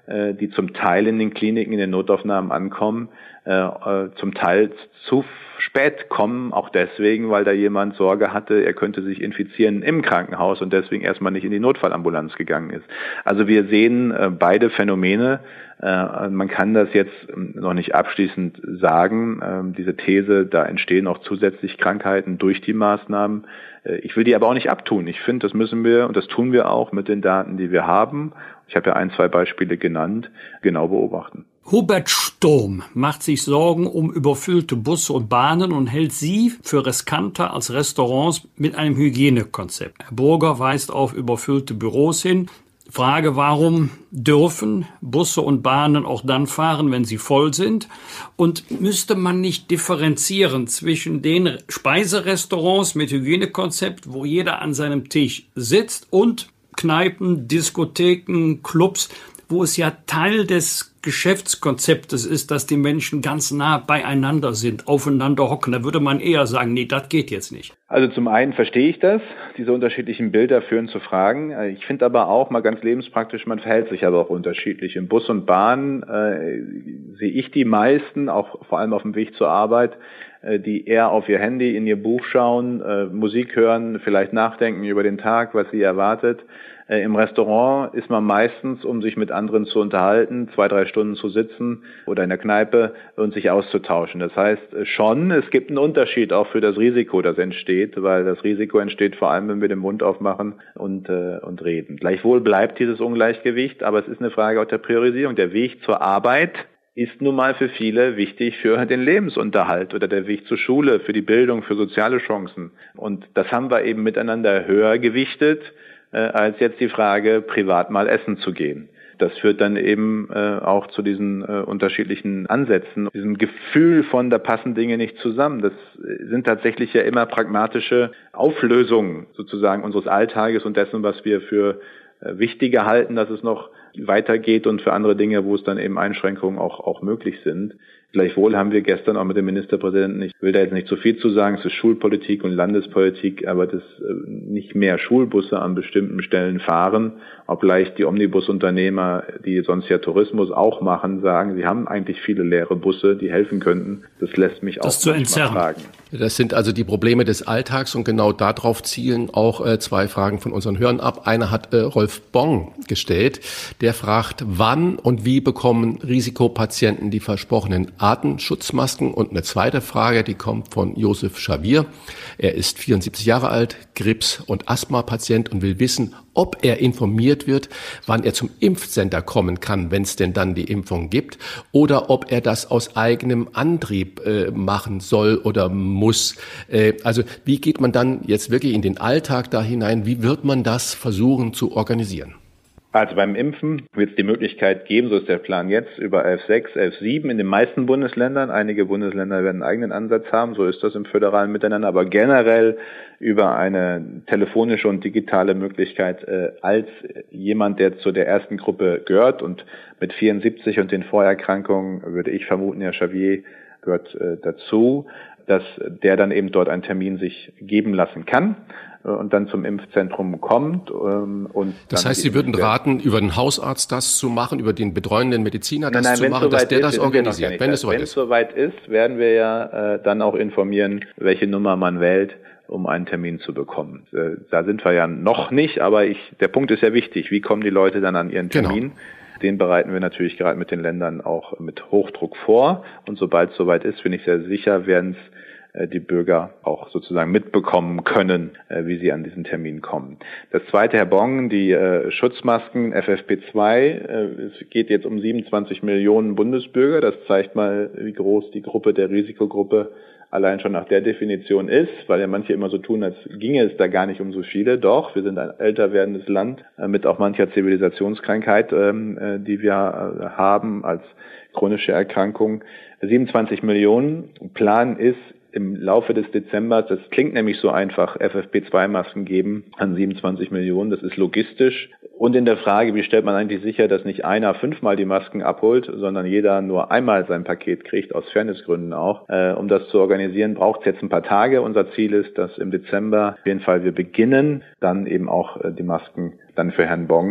die zum Teil in den Kliniken, in den Notaufnahmen ankommen, zum Teil zu spät kommen, auch deswegen, weil da jemand Sorge hatte, er könnte sich infizieren im Krankenhaus und deswegen erstmal nicht in die Notfallambulanz gegangen ist. Also wir sehen beide Phänomene. Man kann das jetzt noch nicht abschließend sagen. Diese These, da entstehen auch zusätzlich Krankheiten durch die Maßnahmen. Ich will die aber auch nicht abtun. Ich finde, das müssen wir, und das tun wir auch mit den Daten, die wir haben, ich habe ja ein, zwei Beispiele genannt, genau beobachten. Hubert Sturm macht sich Sorgen um überfüllte Busse und Bahnen und hält sie für riskanter als Restaurants mit einem Hygienekonzept. Herr Burger weist auf überfüllte Büros hin. Frage, warum dürfen Busse und Bahnen auch dann fahren, wenn sie voll sind? Und müsste man nicht differenzieren zwischen den Speiserestaurants mit Hygienekonzept, wo jeder an seinem Tisch sitzt, und Kneipen, Diskotheken, Clubs, wo es ja Teil des Geschäftskonzeptes ist, dass die Menschen ganz nah beieinander sind, aufeinander hocken. Da würde man eher sagen, nee, das geht jetzt nicht. Also zum einen verstehe ich das, diese unterschiedlichen Bilder führen zu Fragen. Ich finde aber auch mal ganz lebenspraktisch, man verhält sich aber auch unterschiedlich. Im Bus und Bahn äh, sehe ich die meisten, auch vor allem auf dem Weg zur Arbeit, äh, die eher auf ihr Handy, in ihr Buch schauen, äh, Musik hören, vielleicht nachdenken über den Tag, was sie erwartet. Äh, Im Restaurant ist man meistens, um sich mit anderen zu unterhalten, zwei, drei Stunden zu sitzen oder in der Kneipe und sich auszutauschen. Das heißt äh, schon, es gibt einen Unterschied auch für das Risiko, das entsteht, weil das Risiko entsteht vor allem, wenn wir den Mund aufmachen und, äh, und reden. Gleichwohl bleibt dieses Ungleichgewicht, aber es ist eine Frage auch der Priorisierung. Der Weg zur Arbeit ist nun mal für viele wichtig für den Lebensunterhalt oder der Weg zur Schule, für die Bildung, für soziale Chancen. Und das haben wir eben miteinander höher gewichtet, äh, als jetzt die Frage, privat mal essen zu gehen. Das führt dann eben äh, auch zu diesen äh, unterschiedlichen Ansätzen, diesem Gefühl von, da passen Dinge nicht zusammen. Das sind tatsächlich ja immer pragmatische Auflösungen sozusagen unseres Alltages und dessen, was wir für äh, wichtiger halten, dass es noch weitergeht, und für andere Dinge, wo es dann eben Einschränkungen auch auch möglich sind. Gleichwohl haben wir gestern auch mit dem Ministerpräsidenten, ich will da jetzt nicht zu viel zu sagen, es ist Schulpolitik und Landespolitik, aber dass äh, nicht mehr Schulbusse an bestimmten Stellen fahren, obgleich die Omnibusunternehmer, die sonst ja Tourismus auch machen, sagen, sie haben eigentlich viele leere Busse, die helfen könnten. Das lässt mich das auch zu entzerren. fragen. Das sind also die Probleme des Alltags, und genau darauf zielen auch äh, zwei Fragen von unseren Hörern ab. Eine hat äh, Rolf Bong gestellt, der fragt, wann und wie bekommen Risikopatienten die versprochenen Atemschutzmasken? Und eine zweite Frage, die kommt von Josef Schavier. Er ist vierundsiebzig Jahre alt, Krebs- und Asthma-Patient und will wissen, ob er informiert wird, wann er zum Impfcenter kommen kann, wenn es denn dann die Impfung gibt, oder ob er das aus eigenem Antrieb äh, machen soll oder muss. Äh, also wie geht man dann jetzt wirklich in den Alltag da hinein? Wie wird man das versuchen zu organisieren? Also beim Impfen wird es die Möglichkeit geben, so ist der Plan jetzt, über elf Komma sechs, elf Komma sieben in den meisten Bundesländern. Einige Bundesländer werden einen eigenen Ansatz haben, so ist das im föderalen Miteinander, aber generell über eine telefonische und digitale Möglichkeit äh, als jemand, der zu der ersten Gruppe gehört, und mit vierundsiebzig und den Vorerkrankungen, würde ich vermuten, Herr Schavier gehört äh, dazu, dass der dann eben dort einen Termin sich geben lassen kann und dann zum Impfzentrum kommt. Und das heißt, Sie würden raten, über den Hausarzt das zu machen, über den betreuenden Mediziner das nein, nein, zu machen, dass der ist, das organisiert. Wenn es soweit ist. soweit ist, werden wir ja äh, dann auch informieren, welche Nummer man wählt, um einen Termin zu bekommen. Äh, da sind wir ja noch nicht, aber ich, der Punkt ist ja wichtig. Wie kommen die Leute dann an ihren Termin? Genau. Den bereiten wir natürlich gerade mit den Ländern auch mit Hochdruck vor. Und sobald es soweit ist, bin ich sehr sicher, werden es die Bürger auch sozusagen mitbekommen können, wie sie an diesen Termin kommen. Das zweite, Herr Bong, die äh, Schutzmasken F F P zwei, äh, es geht jetzt um siebenundzwanzig Millionen Bundesbürger. Das zeigt mal, wie groß die Gruppe der Risikogruppe allein schon nach der Definition ist, weil ja manche immer so tun, als ginge es da gar nicht um so viele. Doch, wir sind ein älter werdendes Land äh, mit auch mancher Zivilisationskrankheit, äh, die wir äh, haben als chronische Erkrankung. siebenundzwanzig Millionen. Plan ist, im Laufe des Dezembers, das klingt nämlich so einfach, F F P zwei Masken geben an siebenundzwanzig Millionen, das ist logistisch. Und in der Frage, wie stellt man eigentlich sicher, dass nicht einer fünfmal die Masken abholt, sondern jeder nur einmal sein Paket kriegt, aus Fairnessgründen auch. Äh, um das zu organisieren, braucht es jetzt ein paar Tage. Unser Ziel ist, dass im Dezember auf jeden Fall wir beginnen, dann eben auch äh, die Masken dann für Herrn Bong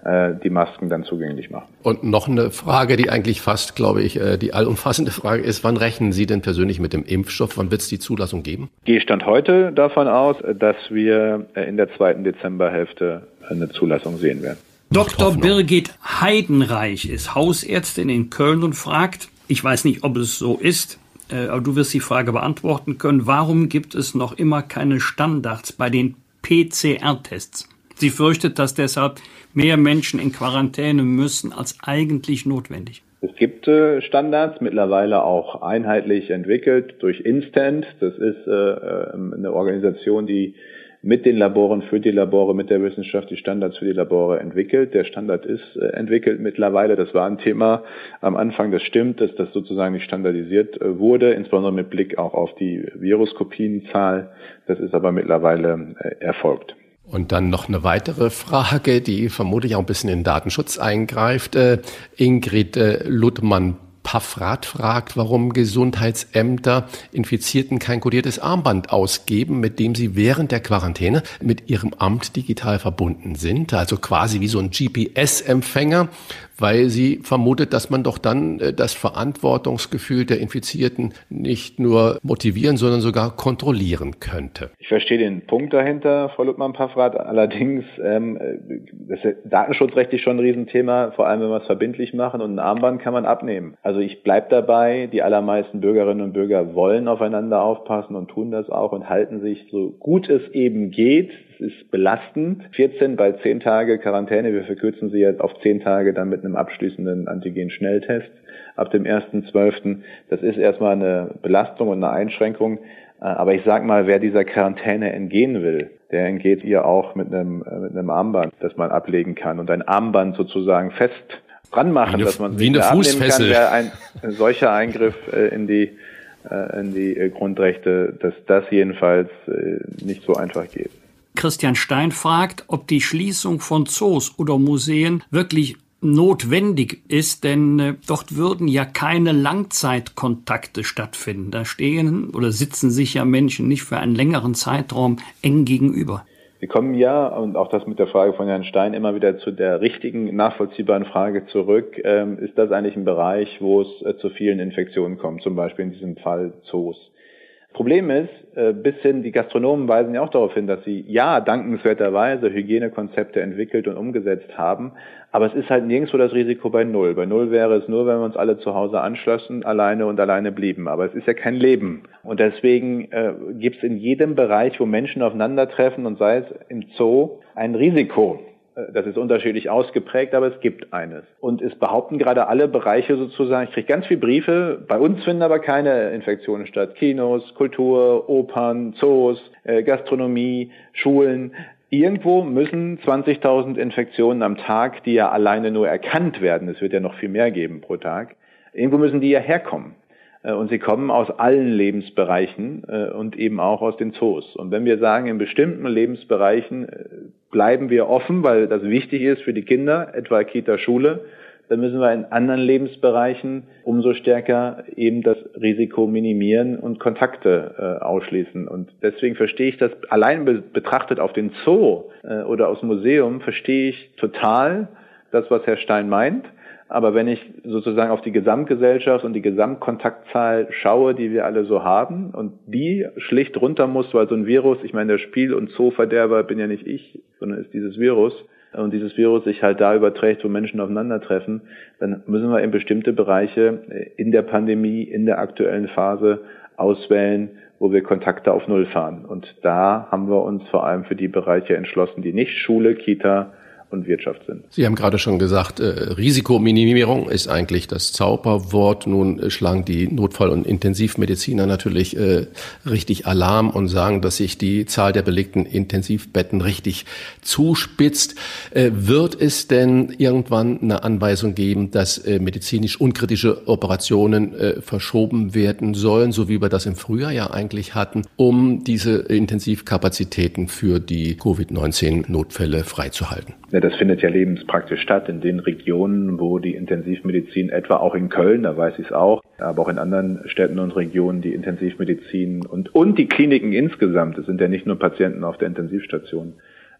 äh, die Masken dann zugänglich machen. Und noch eine Frage, die eigentlich fast, glaube ich, die allumfassende Frage ist, wann rechnen Sie denn persönlich mit dem Impfstoff? Wann wird es die Zulassung geben? Gehe Stand heute davon aus, dass wir in der zweiten Dezemberhälfte eine Zulassung sehen werden. Doktor Birgit Heidenreich ist Hausärztin in Köln und fragt, ich weiß nicht, ob es so ist, aber du wirst die Frage beantworten können, warum gibt es noch immer keine Standards bei den P C R-Tests? Sie fürchtet, dass deshalb mehr Menschen in Quarantäne müssen als eigentlich notwendig. Es gibt äh, Standards, mittlerweile auch einheitlich entwickelt durch Instant. Das ist äh, eine Organisation, die mit den Laboren, für die Labore, mit der Wissenschaft die Standards für die Labore entwickelt. Der Standard ist äh, entwickelt mittlerweile. Das war ein Thema am Anfang, das stimmt, dass das sozusagen nicht standardisiert äh, wurde, insbesondere mit Blick auch auf die Viruskopienzahl. Das ist aber mittlerweile äh, erfolgt. Und dann noch eine weitere Frage, die vermutlich auch ein bisschen in den Datenschutz eingreift. Äh, Ingrid äh, Luttmann-Paffrath fragt, warum Gesundheitsämter Infizierten kein kodiertes Armband ausgeben, mit dem sie während der Quarantäne mit ihrem Amt digital verbunden sind. Also quasi wie so ein G P S-Empfänger, weil sie vermutet, dass man doch dann äh, das Verantwortungsgefühl der Infizierten nicht nur motivieren, sondern sogar kontrollieren könnte. Ich verstehe den Punkt dahinter, Frau Luttmann-Paffrath. Allerdings, ähm, das ist datenschutzrechtlich schon ein Riesenthema, vor allem wenn wir es verbindlich machen, und ein Armband kann man abnehmen. Also ich bleibe dabei, die allermeisten Bürgerinnen und Bürger wollen aufeinander aufpassen und tun das auch und halten sich so gut es eben geht. Es ist belastend. vierzehn bei zehn Tage Quarantäne. Wir verkürzen sie jetzt auf zehn Tage dann mit einem abschließenden Antigen-Schnelltest ab dem ersten zwölften Das ist erstmal eine Belastung und eine Einschränkung. Aber ich sag mal, wer dieser Quarantäne entgehen will, der entgeht ihr auch mit einem, mit einem Armband, das man ablegen kann und ein Armband sozusagen fest dran machen, eine, dass man sich nicht abnehmen kann, wäre ein solcher Eingriff in die in die Grundrechte, dass das jedenfalls nicht so einfach geht. Christian Stein fragt, ob die Schließung von Zoos oder Museen wirklich notwendig ist, denn äh, dort würden ja keine Langzeitkontakte stattfinden. Da stehen oder sitzen sich ja Menschen nicht für einen längeren Zeitraum eng gegenüber. Wir kommen ja, und auch das mit der Frage von Herrn Stein, immer wieder zu der richtigen, nachvollziehbaren Frage zurück. Ähm, ist das eigentlich ein Bereich, wo es äh, zu vielen Infektionen kommt, zum Beispiel in diesem Fall Zoos? Problem ist, äh, bis hin, die Gastronomen weisen ja auch darauf hin, dass sie ja dankenswerterweise Hygienekonzepte entwickelt und umgesetzt haben, aber es ist halt nirgendwo das Risiko bei Null. Bei Null wäre es nur, wenn wir uns alle zu Hause anschlossen, alleine und alleine blieben. Aber es ist ja kein Leben. Und deswegen äh, gibt es in jedem Bereich, wo Menschen aufeinandertreffen, und sei es im Zoo, ein Risiko. Das ist unterschiedlich ausgeprägt, aber es gibt eines. Und es behaupten gerade alle Bereiche sozusagen, ich kriege ganz viele Briefe, bei uns finden aber keine Infektionen statt. Kinos, Kultur, Opern, Zoos, äh, Gastronomie, Schulen. Irgendwo müssen zwanzigtausend Infektionen am Tag, die ja alleine nur erkannt werden, es wird ja noch viel mehr geben pro Tag, irgendwo müssen die ja herkommen. Und sie kommen aus allen Lebensbereichen und eben auch aus den Zoos. Und wenn wir sagen, in bestimmten Lebensbereichen bleiben wir offen, weil das wichtig ist für die Kinder, etwa Kita, Schule, dann müssen wir in anderen Lebensbereichen umso stärker eben das Risiko minimieren und Kontakte äh, ausschließen. Und deswegen verstehe ich das, allein be- betrachtet auf den Zoo äh, oder aufs Museum, verstehe ich total das, was Herr Stein meint. Aber wenn ich sozusagen auf die Gesamtgesellschaft und die Gesamtkontaktzahl schaue, die wir alle so haben, und die schlicht runter muss, weil so ein Virus, ich meine, der Spiel- und Zooverderber bin ja nicht ich, sondern ist dieses Virus, und dieses Virus sich halt da überträgt, wo Menschen aufeinandertreffen, dann müssen wir in bestimmte Bereiche in der Pandemie, in der aktuellen Phase auswählen, wo wir Kontakte auf Null fahren. Und da haben wir uns vor allem für die Bereiche entschlossen, die nicht Schule, Kita und Wirtschaft sind. Sie haben gerade schon gesagt, äh, Risikominimierung ist eigentlich das Zauberwort. Nun äh, schlagen die Notfall- und Intensivmediziner natürlich äh, richtig Alarm und sagen, dass sich die Zahl der belegten Intensivbetten richtig zuspitzt. Äh, wird es denn irgendwann eine Anweisung geben, dass äh, medizinisch unkritische Operationen äh, verschoben werden sollen, so wie wir das im Frühjahr ja eigentlich hatten, um diese Intensivkapazitäten für die Covid neunzehn Notfälle freizuhalten? Ja, das findet ja lebenspraktisch statt in den Regionen, wo die Intensivmedizin, etwa auch in Köln, da weiß ich es auch, aber auch in anderen Städten und Regionen, die Intensivmedizin und, und die Kliniken insgesamt, es sind ja nicht nur Patienten auf der Intensivstation,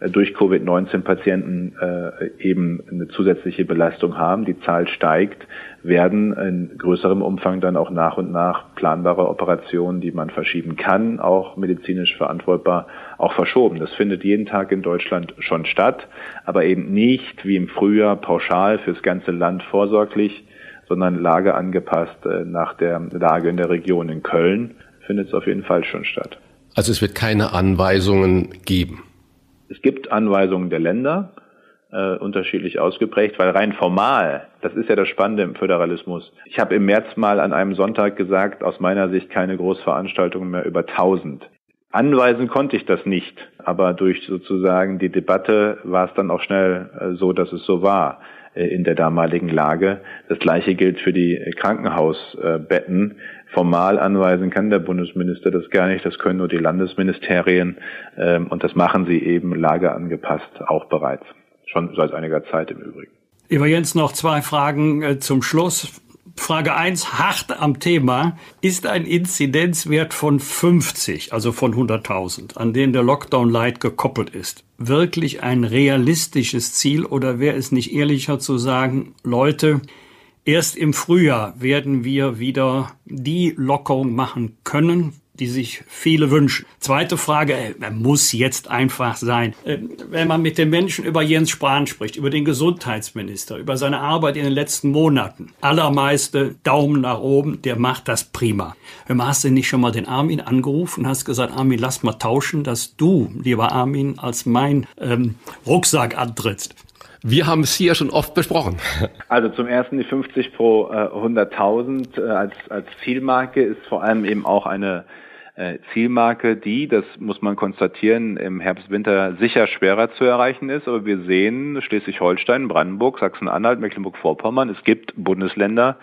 durch Covid neunzehn Patienten äh, eben eine zusätzliche Belastung haben. Die Zahl steigt, werden in größerem Umfang dann auch nach und nach planbare Operationen, die man verschieben kann, auch medizinisch verantwortbar, auch verschoben. Das findet jeden Tag in Deutschland schon statt, aber eben nicht wie im Frühjahr pauschal fürs ganze Land vorsorglich, sondern lageangepasst äh, nach der Lage in der Region. In Köln findet es auf jeden Fall schon statt. Also es wird keine Anweisungen geben? Es gibt Anweisungen der Länder, äh, unterschiedlich ausgeprägt, weil rein formal, das ist ja das Spannende im Föderalismus. Ich habe im März mal an einem Sonntag gesagt, aus meiner Sicht keine Großveranstaltungen mehr über tausend. Anweisen konnte ich das nicht, aber durch sozusagen die Debatte war es dann auch schnell äh, so, dass es so war äh, in der damaligen Lage. Das Gleiche gilt für die Krankenhausbetten. Formal anweisen kann der Bundesminister das gar nicht, das können nur die Landesministerien ähm, und das machen sie eben lageangepasst auch bereits, schon seit einiger Zeit im Übrigen. Lieber Jens, noch zwei Fragen äh, zum Schluss. Frage eins, hart am Thema. Ist ein Inzidenzwert von fünfzig, also von hunderttausend, an den der Lockdown Light gekoppelt ist, wirklich ein realistisches Ziel oder wäre es nicht ehrlicher zu sagen, Leute, erst im Frühjahr werden wir wieder die Lockerung machen können, die sich viele wünschen. Zweite Frage, er muss jetzt einfach sein. Wenn man mit den Menschen über Jens Spahn spricht, über den Gesundheitsminister, über seine Arbeit in den letzten Monaten, allermeiste Daumen nach oben, der macht das prima. Hast du nicht schon mal den Armin angerufen und hast gesagt, Armin, lass mal tauschen, dass du, lieber Armin, als mein ähm, Rucksack antrittst? Wir haben es hier schon oft besprochen. Also zum ersten die fünfzig pro äh, hunderttausend äh, als, als Zielmarke ist vor allem eben auch eine äh, Zielmarke, die, das muss man konstatieren, im Herbst, Winter sicher schwerer zu erreichen ist. Aber wir sehen Schleswig-Holstein, Brandenburg, Sachsen-Anhalt, Mecklenburg-Vorpommern, es gibt Bundesländer,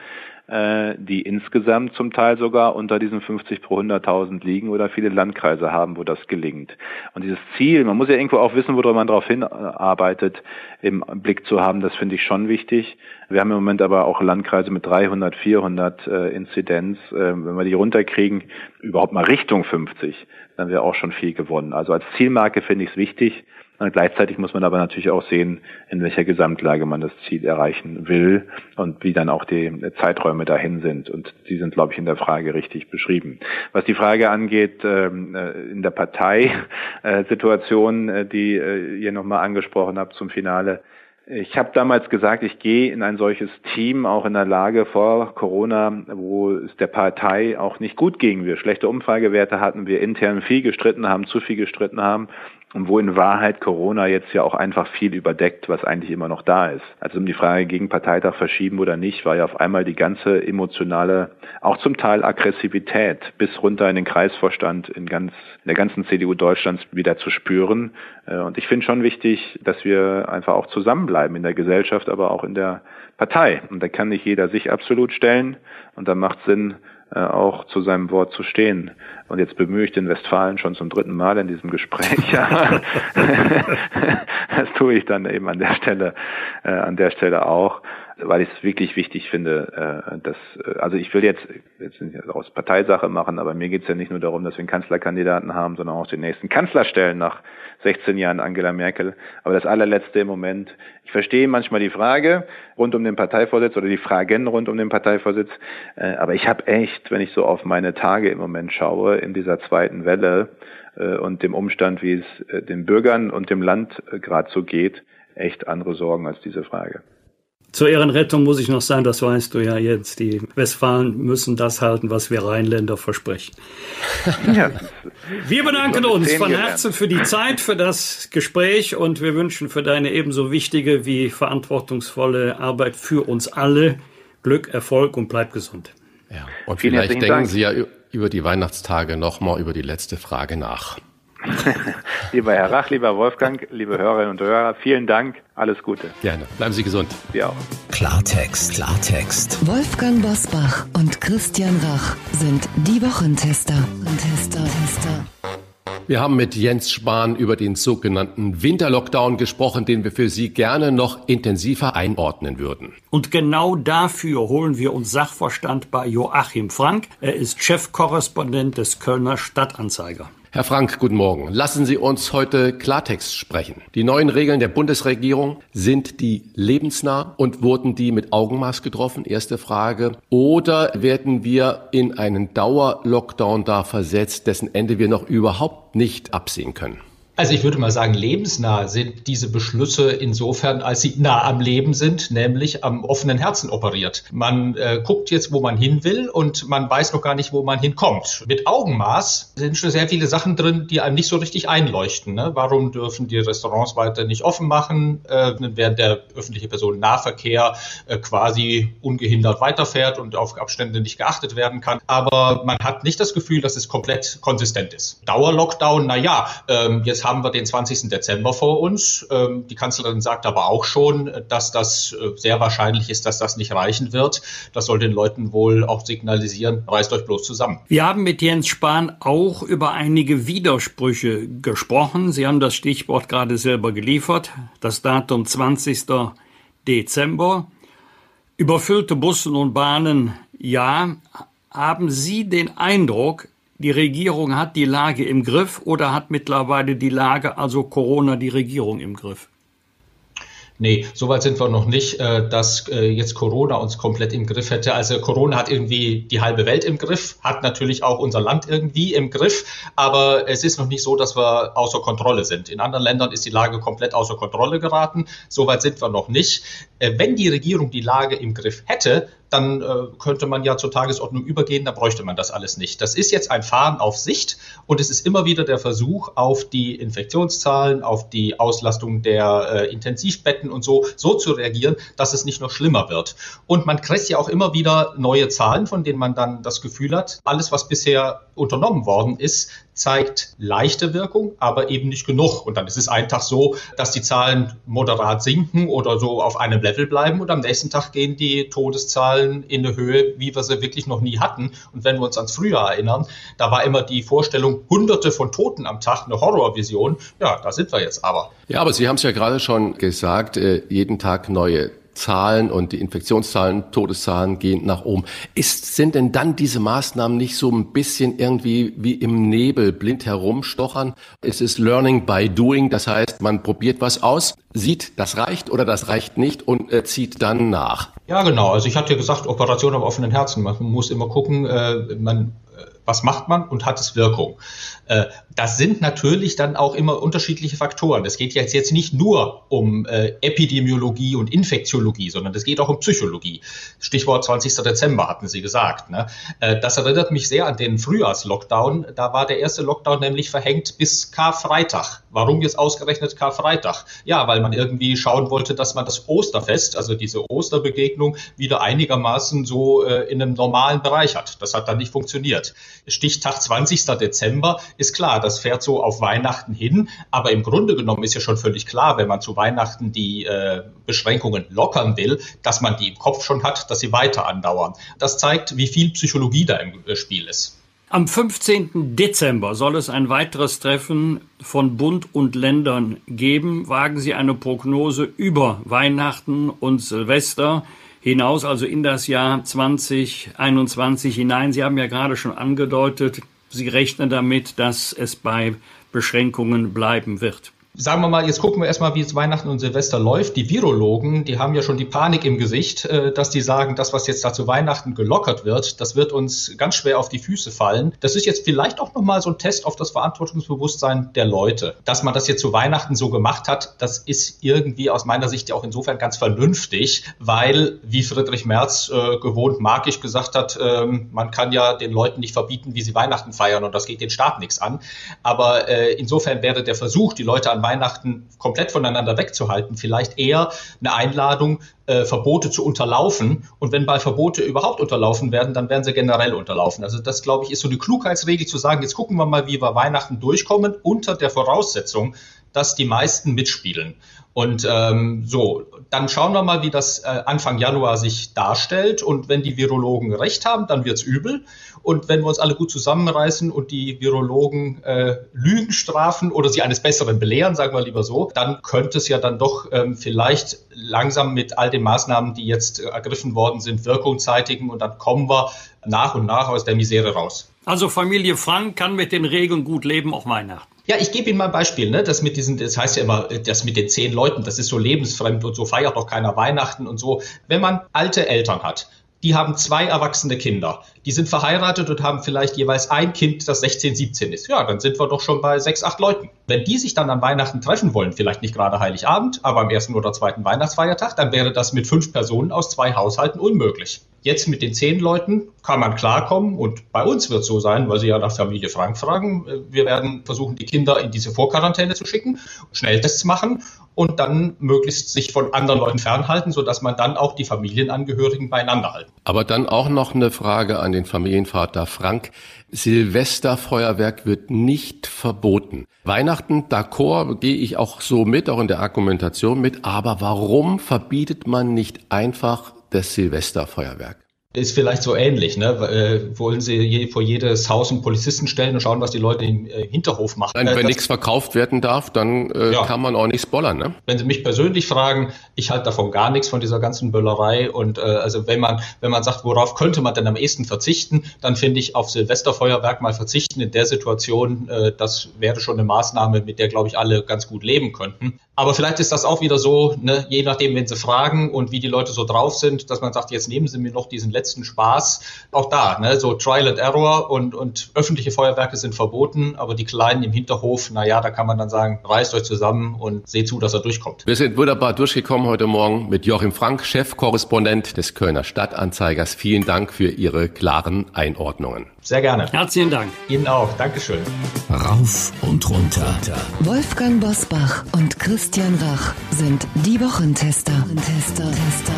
die insgesamt zum Teil sogar unter diesen fünfzig pro hunderttausend liegen oder viele Landkreise haben, wo das gelingt. Und dieses Ziel, man muss ja irgendwo auch wissen, woran man darauf hinarbeitet, im Blick zu haben, das finde ich schon wichtig. Wir haben im Moment aber auch Landkreise mit dreihundert, vierhundert äh, Inzidenz. Äh, wenn wir die runterkriegen, überhaupt mal Richtung fünfzig, dann wäre auch schon viel gewonnen. Also als Zielmarke finde ich es wichtig. Und gleichzeitig muss man aber natürlich auch sehen, in welcher Gesamtlage man das Ziel erreichen will und wie dann auch die Zeiträume dahin sind. Und die sind, glaube ich, in der Frage richtig beschrieben. Was die Frage angeht, in der Parteisituation, die ihr nochmal angesprochen habt zum Finale, ich habe damals gesagt, ich gehe in ein solches Team auch in der Lage vor Corona, wo es der Partei auch nicht gut ging. Wir schlechte Umfragewerte hatten, wir intern viel gestritten haben, zu viel gestritten haben. Und wo in Wahrheit Corona jetzt ja auch einfach viel überdeckt, was eigentlich immer noch da ist. Also um die Frage gegen Parteitag verschieben oder nicht, war ja auf einmal die ganze emotionale, auch zum Teil Aggressivität bis runter in den Kreisvorstand in ganz, in der ganzen C D U Deutschlands wieder zu spüren. Und ich finde schon wichtig, dass wir einfach auch zusammenbleiben in der Gesellschaft, aber auch in der Partei. Und da kann nicht jeder sich absolut stellen. Und da macht Sinn, auch zu seinem Wort zu stehen. Und jetzt bemühe ich den Westfalen schon zum dritten Mal in diesem Gespräch. Das tue ich dann eben an der Stelle, äh, an der Stelle auch, weil ich es wirklich wichtig finde, äh, dass, also ich will jetzt, jetzt nicht aus Parteisache machen, aber mir geht es ja nicht nur darum, dass wir einen Kanzlerkandidaten haben, sondern auch den nächsten Kanzler stellen nach sechzehn Jahren Angela Merkel. Aber das allerletzte im Moment, ich verstehe manchmal die Frage rund um den Parteivorsitz oder die Fragen rund um den Parteivorsitz, äh, aber ich habe echt, wenn ich so auf meine Tage im Moment schaue, in dieser zweiten Welle äh, und dem Umstand, wie es äh, den Bürgern und dem Land äh, gerade so geht, echt andere Sorgen als diese Frage. Zur Ehrenrettung muss ich noch sagen, das weißt du ja jetzt, die Westfalen müssen das halten, was wir Rheinländer versprechen. Ja. Wir bedanken uns von Herzen für die Zeit, für das Gespräch und wir wünschen für deine ebenso wichtige wie verantwortungsvolle Arbeit für uns alle Glück, Erfolg und bleib gesund. Ja, und Vielen vielleicht denken Dank. Sie ja über die Weihnachtstage nochmal über die letzte Frage nach. Lieber Herr Rach, lieber Wolfgang, liebe Hörerinnen und Hörer, vielen Dank, alles Gute. Gerne, bleiben Sie gesund. Sie auch. Klartext, Klartext. Wolfgang Bosbach und Christian Rach sind die Wochentester. Tester, Tester. Wir haben mit Jens Spahn über den sogenannten Winterlockdown gesprochen, den wir für Sie gerne noch intensiver einordnen würden. Und genau dafür holen wir uns Sachverstand bei Joachim Frank. Er ist Chefkorrespondent des Kölner Stadtanzeiger. Herr Frank, guten Morgen. Lassen Sie uns heute Klartext sprechen. Die neuen Regeln der Bundesregierung, sind die lebensnah und wurden die mit Augenmaß getroffen? Erste Frage. Oder werden wir in einen Dauer-Lockdown da versetzt, dessen Ende wir noch überhaupt nicht absehen können? Also ich würde mal sagen, lebensnah sind diese Beschlüsse insofern, als sie nah am Leben sind, nämlich am offenen Herzen operiert. Man äh, guckt jetzt, wo man hin will und man weiß noch gar nicht, wo man hinkommt. Mit Augenmaß sind schon sehr viele Sachen drin, die einem nicht so richtig einleuchten. Ne? Warum dürfen die Restaurants weiter nicht offen machen, äh, während der öffentliche Personennahverkehr äh, quasi ungehindert weiterfährt und auf Abstände nicht geachtet werden kann. Aber man hat nicht das Gefühl, dass es komplett konsistent ist. Dauerlockdown, na ja, ähm, jetzt haben wir den zwanzigsten Dezember vor uns. Ähm, die Kanzlerin sagt aber auch schon, dass das äh, sehr wahrscheinlich ist, dass das nicht reichen wird. Das soll den Leuten wohl auch signalisieren, reißt euch bloß zusammen. Wir haben mit Jens Spahn auch über einige Widersprüche gesprochen. Sie haben das Stichwort gerade selber geliefert. Das Datum zwanzigsten Dezember. Überfüllte Bussen und Bahnen, ja. Haben Sie den Eindruck, die Regierung hat die Lage im Griff oder hat mittlerweile die Lage, also Corona, die Regierung im Griff? Nee, soweit sind wir noch nicht, dass jetzt Corona uns komplett im Griff hätte. Also Corona hat irgendwie die halbe Welt im Griff, hat natürlich auch unser Land irgendwie im Griff, aber es ist noch nicht so, dass wir außer Kontrolle sind. In anderen Ländern ist die Lage komplett außer Kontrolle geraten, soweit sind wir noch nicht. Wenn die Regierung die Lage im Griff hätte, dann äh, könnte man ja zur Tagesordnung übergehen, dann bräuchte man das alles nicht. Das ist jetzt ein Fahren auf Sicht und es ist immer wieder der Versuch, auf die Infektionszahlen, auf die Auslastung der äh, Intensivbetten und so, so zu reagieren, dass es nicht noch schlimmer wird. Und man kriegt ja auch immer wieder neue Zahlen, von denen man dann das Gefühl hat, alles, was bisher unternommen worden ist, zeigt leichte Wirkung, aber eben nicht genug. Und dann ist es einen Tag so, dass die Zahlen moderat sinken oder so auf einem Level bleiben und am nächsten Tag gehen die Todeszahlen in eine Höhe, wie wir sie wirklich noch nie hatten. Und wenn wir uns ans Frühjahr erinnern, da war immer die Vorstellung, Hunderte von Toten am Tag, eine Horrorvision. Ja, da sind wir jetzt aber. Ja, aber Sie haben es ja gerade schon gesagt, äh, jeden Tag neue Zahlen und die Infektionszahlen, Todeszahlen gehen nach oben. Ist, sind denn dann diese Maßnahmen nicht so ein bisschen irgendwie wie im Nebel blind herumstochern? Es ist Learning by Doing, das heißt, man probiert was aus, sieht, das reicht oder das reicht nicht und äh, zieht dann nach. Ja, genau. Also ich hatte ja gesagt, Operation am offenen Herzen. Man muss immer gucken, äh, man was macht man und hat es Wirkung? Das sind natürlich dann auch immer unterschiedliche Faktoren. Das geht jetzt, jetzt nicht nur um Epidemiologie und Infektiologie, sondern es geht auch um Psychologie. Stichwort zwanzigsten Dezember hatten Sie gesagt. Ne? Das erinnert mich sehr an den Frühjahrslockdown. Da war der erste Lockdown nämlich verhängt bis Karfreitag. Warum jetzt ausgerechnet Karfreitag? Ja, weil man irgendwie schauen wollte, dass man das Osterfest, also diese Osterbegegnung, wieder einigermaßen so in einem normalen Bereich hat. Das hat dann nicht funktioniert. Stichtag zwanzigsten Dezember ist klar, das fährt so auf Weihnachten hin, aber im Grunde genommen ist ja schon völlig klar, wenn man zu Weihnachten die äh, Beschränkungen lockern will, dass man die im Kopf schon hat, dass sie weiter andauern. Das zeigt, wie viel Psychologie da im äh, Spiel ist. Am fünfzehnten Dezember soll es ein weiteres Treffen von Bund und Ländern geben. Wagen Sie eine Prognose über Weihnachten und Silvester hinaus, also in das Jahr zwanzig einundzwanzig hinein. Sie haben ja gerade schon angedeutet, Sie rechnen damit, dass es bei Beschränkungen bleiben wird. Sagen wir mal, jetzt gucken wir erstmal, wie es Weihnachten und Silvester läuft. Die Virologen, die haben ja schon die Panik im Gesicht, dass die sagen, das, was jetzt da zu Weihnachten gelockert wird, das wird uns ganz schwer auf die Füße fallen. Das ist jetzt vielleicht auch nochmal so ein Test auf das Verantwortungsbewusstsein der Leute. Dass man das jetzt zu Weihnachten so gemacht hat, das ist irgendwie aus meiner Sicht ja auch insofern ganz vernünftig, weil, wie Friedrich Merz äh, gewohnt magisch gesagt hat, äh, man kann ja den Leuten nicht verbieten, wie sie Weihnachten feiern und das geht den Staat nichts an. Aber äh, insofern wäre der Versuch, die Leute an Weihnachten komplett voneinander wegzuhalten, vielleicht eher eine Einladung, äh, Verbote zu unterlaufen. Und wenn mal Verbote überhaupt unterlaufen werden, dann werden sie generell unterlaufen. Also das, glaube ich, ist so die Klugheitsregel zu sagen, jetzt gucken wir mal, wie wir Weihnachten durchkommen, unter der Voraussetzung, dass die meisten mitspielen. Und ähm, so, dann schauen wir mal, wie das äh, Anfang Januar sich darstellt. Und wenn die Virologen recht haben, dann wird's übel. Und wenn wir uns alle gut zusammenreißen und die Virologen äh, Lügen strafen oder sie eines Besseren belehren, sagen wir lieber so, dann könnte es ja dann doch ähm, vielleicht langsam mit all den Maßnahmen, die jetzt äh, ergriffen worden sind, Wirkung zeitigen. Und dann kommen wir nach und nach aus der Misere raus. Also Familie Frank kann mit den Regeln gut leben, auch Weihnachten. Ja, ich gebe Ihnen mal ein Beispiel, ne? Das mit diesen, das heißt ja immer, das mit den zehn Leuten, das ist so lebensfremd und so feiert doch keiner Weihnachten und so. Wenn man alte Eltern hat, die haben zwei erwachsene Kinder, die sind verheiratet und haben vielleicht jeweils ein Kind, das sechzehn, siebzehn ist. Ja, dann sind wir doch schon bei sechs, acht Leuten. Wenn die sich dann an Weihnachten treffen wollen, vielleicht nicht gerade Heiligabend, aber am ersten oder zweiten Weihnachtsfeiertag, dann wäre das mit fünf Personen aus zwei Haushalten unmöglich. Jetzt mit den zehn Leuten kann man klarkommen und bei uns wird es so sein, weil Sie ja nach Familie Frank fragen. Wir werden versuchen, die Kinder in diese Vorquarantäne zu schicken, Schnelltests machen und dann möglichst sich von anderen Leuten fernhalten, sodass man dann auch die Familienangehörigen beieinander hält. Aber dann auch noch eine Frage an den Familienvater Frank. Silvesterfeuerwerk wird nicht verboten. Weihnachten, d'accord, gehe ich auch so mit, auch in der Argumentation mit. Aber warum verbietet man nicht einfach das Silvesterfeuerwerk? Ist vielleicht so ähnlich, ne? Äh, wollen Sie je, vor jedes Haus einen Polizisten stellen und schauen, was die Leute im äh, Hinterhof machen? Nein, wenn äh, nichts verkauft werden darf, dann äh, ja. kann man auch nichts bollern, ne? Wenn Sie mich persönlich fragen, ich halte davon gar nichts von dieser ganzen Böllerei und äh, also wenn man wenn man sagt, worauf könnte man denn am ehesten verzichten, dann finde ich auf Silvesterfeuerwerk mal verzichten in der Situation, äh, das wäre schon eine Maßnahme, mit der, glaube ich, alle ganz gut leben könnten. Aber vielleicht ist das auch wieder so, ne, je nachdem, wenn Sie fragen und wie die Leute so drauf sind, dass man sagt, jetzt nehmen Sie mir noch diesen letzten Spaß. Auch da, ne, so Trial and Error und, und öffentliche Feuerwerke sind verboten, aber die kleinen im Hinterhof, na ja, da kann man dann sagen, reißt euch zusammen und seht zu, dass er durchkommt. Wir sind wunderbar durchgekommen heute Morgen mit Joachim Frank, Chefkorrespondent des Kölner Stadtanzeigers. Vielen Dank für Ihre klaren Einordnungen. Sehr gerne. Herzlichen Dank. Ihnen auch. Dankeschön. Rauf und runter. Wolfgang Bosbach und Christian Rach sind die Wochentester. Tester, Tester.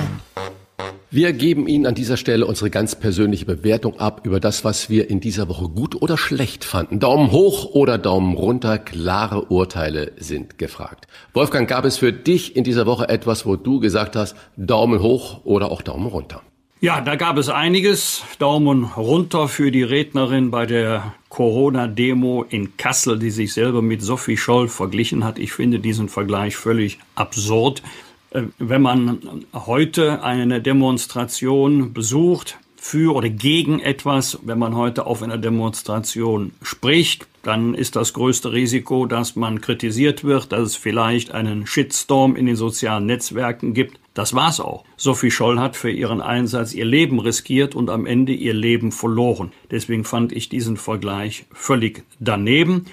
Wir geben Ihnen an dieser Stelle unsere ganz persönliche Bewertung ab über das, was wir in dieser Woche gut oder schlecht fanden. Daumen hoch oder Daumen runter, klare Urteile sind gefragt. Wolfgang, gab es für dich in dieser Woche etwas, wo du gesagt hast, Daumen hoch oder auch Daumen runter? Ja, da gab es einiges. Daumen runter für die Rednerin bei der Corona-Demo in Kassel, die sich selber mit Sophie Scholl verglichen hat. Ich finde diesen Vergleich völlig absurd. Wenn man heute eine Demonstration besucht für oder gegen etwas, wenn man heute auf einer Demonstration spricht, dann ist das größte Risiko, dass man kritisiert wird, dass es vielleicht einen Shitstorm in den sozialen Netzwerken gibt. Das war's auch. Sophie Scholl hat für ihren Einsatz ihr Leben riskiert und am Ende ihr Leben verloren. Deswegen fand ich diesen Vergleich völlig daneben.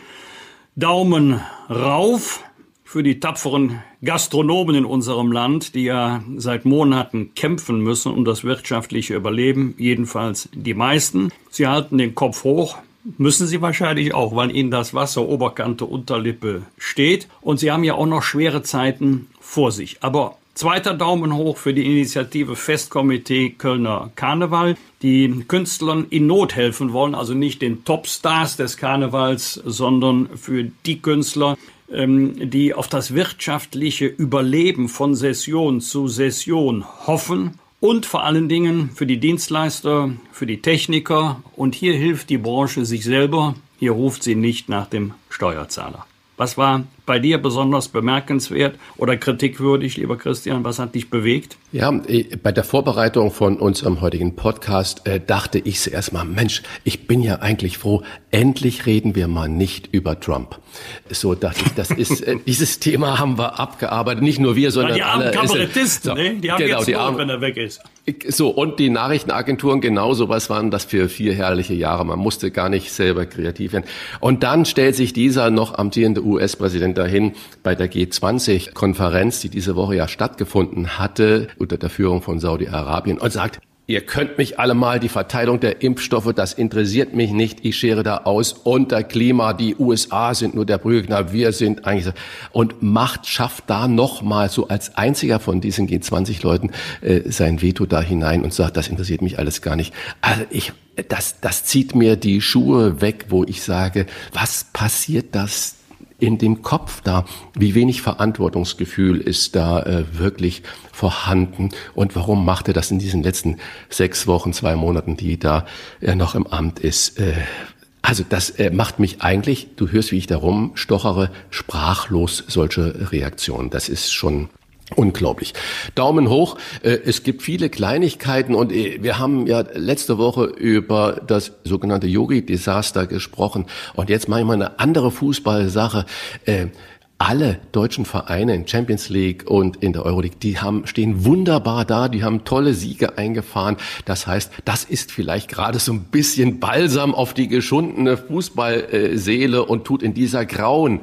Daumen rauf für die tapferen Gastronomen in unserem Land, die ja seit Monaten kämpfen müssen um das wirtschaftliche Überleben, jedenfalls die meisten. Sie halten den Kopf hoch, müssen sie wahrscheinlich auch, weil ihnen das Wasser Oberkante Unterlippe steht. Und sie haben ja auch noch schwere Zeiten vor sich. Aber zweiter Daumen hoch für die Initiative Festkomitee Kölner Karneval, die Künstlern in Not helfen wollen, also nicht den Topstars des Karnevals, sondern für die Künstler, die auf das wirtschaftliche Überleben von Session zu Session hoffen und vor allen Dingen für die Dienstleister, für die Techniker. Und hier hilft die Branche sich selber, hier ruft sie nicht nach dem Steuerzahler. Was war bei dir besonders bemerkenswert oder kritikwürdig, lieber Christian? Was hat dich bewegt? Ja, bei der Vorbereitung von unserem heutigen Podcast äh, dachte ich zuerst mal, Mensch, ich bin ja eigentlich froh, endlich reden wir mal nicht über Trump. So dachte ich, das ist äh, dieses Thema haben wir abgearbeitet, nicht nur wir, sondern ja, die armen alle. Kabarettisten, so, ne? Die haben genau, jetzt die Not, armen, wenn er weg ist. So, und die Nachrichtenagenturen genauso, was waren das für vier herrliche Jahre? Man musste gar nicht selber kreativ werden. Und dann stellt sich dieser noch amtierende U S-Präsident dahin bei der G zwanzig Konferenz, die diese Woche ja stattgefunden hatte, unter der Führung von Saudi-Arabien, und sagt, ihr könnt mich alle mal, die Verteilung der Impfstoffe, das interessiert mich nicht, ich schere da aus, unter Klima, die U S A sind nur der Brügner, wir sind eigentlich so. Und macht, schafft da nochmal so als einziger von diesen G zwanzig Leuten äh, sein Veto da hinein und sagt, das interessiert mich alles gar nicht. Also ich, das, das zieht mir die Schuhe weg, wo ich sage, was passiert das in dem Kopf da, wie wenig Verantwortungsgefühl ist da äh, wirklich vorhanden und warum macht er das in diesen letzten sechs Wochen, zwei Monaten, die da er noch im Amt ist. Äh, also das äh, macht mich eigentlich, du hörst, wie ich da rumstochere, sprachlos, solche Reaktionen. Das ist schon unglaublich. Daumen hoch. Es gibt viele Kleinigkeiten und wir haben ja letzte Woche über das sogenannte Yogi-Desaster gesprochen und jetzt mache ich mal eine andere Fußballsache. Alle deutschen Vereine in Champions League und in der Euroleague, die haben, stehen wunderbar da, die haben tolle Siege eingefahren. Das heißt, das ist vielleicht gerade so ein bisschen Balsam auf die geschundene Fußballseele und tut in dieser grauen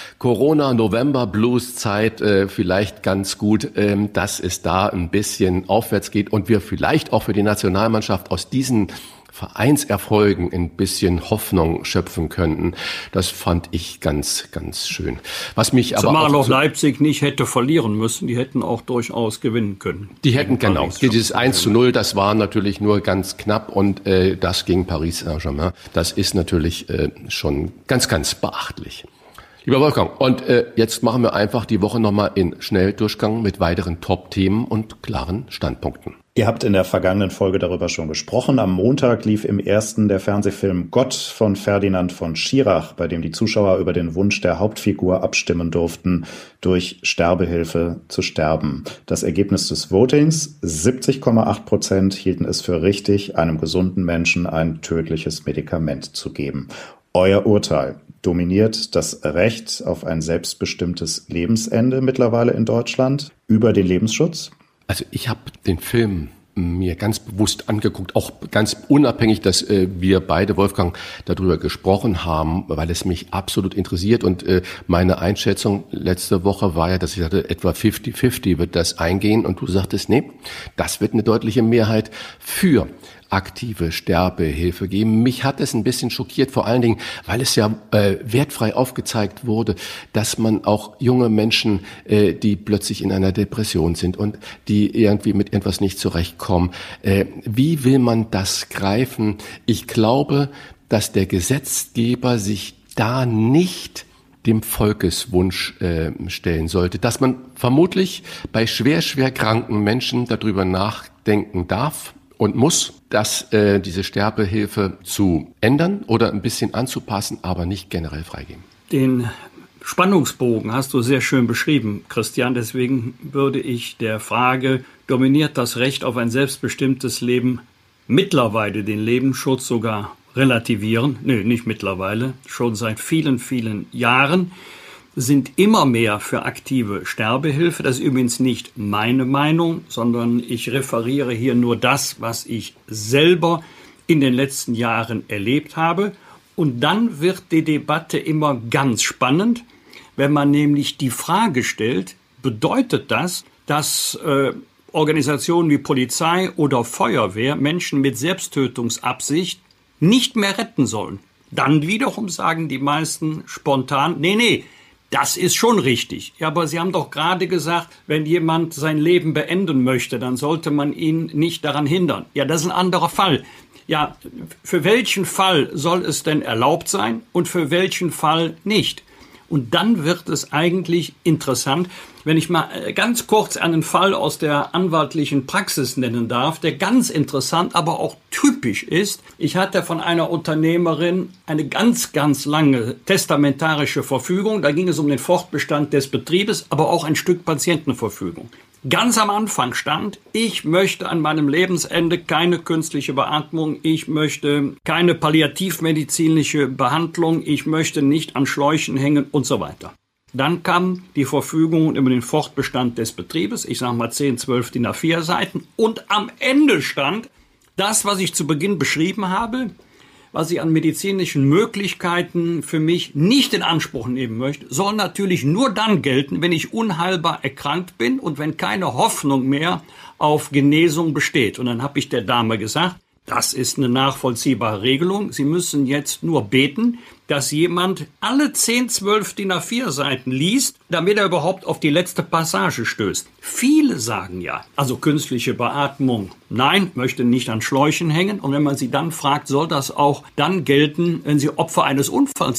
Corona-November-Blues-Zeit äh, vielleicht ganz gut, ähm, dass es da ein bisschen aufwärts geht und wir vielleicht auch für die Nationalmannschaft aus diesen Vereinserfolgen ein bisschen Hoffnung schöpfen könnten. Das fand ich ganz, ganz schön. Was mich aber Zumal auch, auch Leipzig nicht hätte verlieren müssen. Die hätten auch durchaus gewinnen können. Die hätten, genau. Dieses eins zu null, das war natürlich nur ganz knapp und äh, das gegen Paris Saint-Germain. Das ist natürlich äh, schon ganz, ganz beachtlich. Lieber Wolfgang, und äh, jetzt machen wir einfach die Woche nochmal in Schnelldurchgang mit weiteren Top-Themen und klaren Standpunkten. Ihr habt in der vergangenen Folge darüber schon gesprochen. Am Montag lief im ersten der Fernsehfilm Gott von Ferdinand von Schirach, bei dem die Zuschauer über den Wunsch der Hauptfigur abstimmen durften, durch Sterbehilfe zu sterben. Das Ergebnis des Votings: siebzig Komma acht Prozent hielten es für richtig, einem gesunden Menschen ein tödliches Medikament zu geben. Euer Urteil: Dominiert das Recht auf ein selbstbestimmtes Lebensende mittlerweile in Deutschland über den Lebensschutz? Also ich habe den Film mir ganz bewusst angeguckt, auch ganz unabhängig, dass äh, wir beide, Wolfgang, darüber gesprochen haben, weil es mich absolut interessiert. Und äh, meine Einschätzung letzte Woche war ja, dass ich sagte, etwa fünfzig fünfzig wird das eingehen. Und du sagtest, nee, das wird eine deutliche Mehrheit für aktive Sterbehilfe geben. Mich hat es ein bisschen schockiert, vor allen Dingen, weil es ja äh, wertfrei aufgezeigt wurde, dass man auch junge Menschen, äh, die plötzlich in einer Depression sind und die irgendwie mit etwas nicht zurechtkommen, äh, wie will man das greifen? Ich glaube, dass der Gesetzgeber sich da nicht dem Volkeswunsch äh, stellen sollte, dass man vermutlich bei schwer, schwer kranken Menschen darüber nachdenken darf und muss, dass äh, diese Sterbehilfe zu ändern oder ein bisschen anzupassen, aber nicht generell freigeben. Den Spannungsbogen hast du sehr schön beschrieben, Christian. Deswegen würde ich der Frage, dominiert das Recht auf ein selbstbestimmtes Leben, mittlerweile den Lebensschutz sogar relativieren? Nö, nicht mittlerweile, schon seit vielen, vielen Jahren sind immer mehr für aktive Sterbehilfe. Das ist übrigens nicht meine Meinung, sondern ich referiere hier nur das, was ich selber in den letzten Jahren erlebt habe. Und dann wird die Debatte immer ganz spannend, wenn man nämlich die Frage stellt, bedeutet das, dass äh, Organisationen wie Polizei oder Feuerwehr Menschen mit Selbsttötungsabsicht nicht mehr retten sollen? Dann wiederum sagen die meisten spontan, nee, nee, das ist schon richtig. Ja, aber Sie haben doch gerade gesagt, wenn jemand sein Leben beenden möchte, dann sollte man ihn nicht daran hindern. Ja, das ist ein anderer Fall. Ja, für welchen Fall soll es denn erlaubt sein und für welchen Fall nicht? Und dann wird es eigentlich interessant, wenn ich mal ganz kurz einen Fall aus der anwaltlichen Praxis nennen darf, der ganz interessant, aber auch typisch ist. Ich hatte von einer Unternehmerin eine ganz, ganz lange testamentarische Verfügung. Da ging es um den Fortbestand des Betriebes, aber auch ein Stück Patientenverfügung. Ganz am Anfang stand, ich möchte an meinem Lebensende keine künstliche Beatmung, ich möchte keine palliativmedizinische Behandlung, ich möchte nicht an Schläuchen hängen und so weiter. Dann kam die Verfügung über den Fortbestand des Betriebes, ich sage mal zehn, zwölf D I N A vier Seiten, und am Ende stand das, was ich zu Beginn beschrieben habe, was ich an medizinischen Möglichkeiten für mich nicht in Anspruch nehmen möchte, soll natürlich nur dann gelten, wenn ich unheilbar erkrankt bin und wenn keine Hoffnung mehr auf Genesung besteht. Und dann habe ich der Dame gesagt, das ist eine nachvollziehbare Regelung. Sie müssen jetzt nur beten, dass jemand alle zehn, zwölf D I N A vier Seiten liest, damit er überhaupt auf die letzte Passage stößt. Viele sagen ja, also künstliche Beatmung, nein, möchte nicht an Schläuchen hängen. Und wenn man sie dann fragt, soll das auch dann gelten, wenn sie Opfer eines Unfalls sind?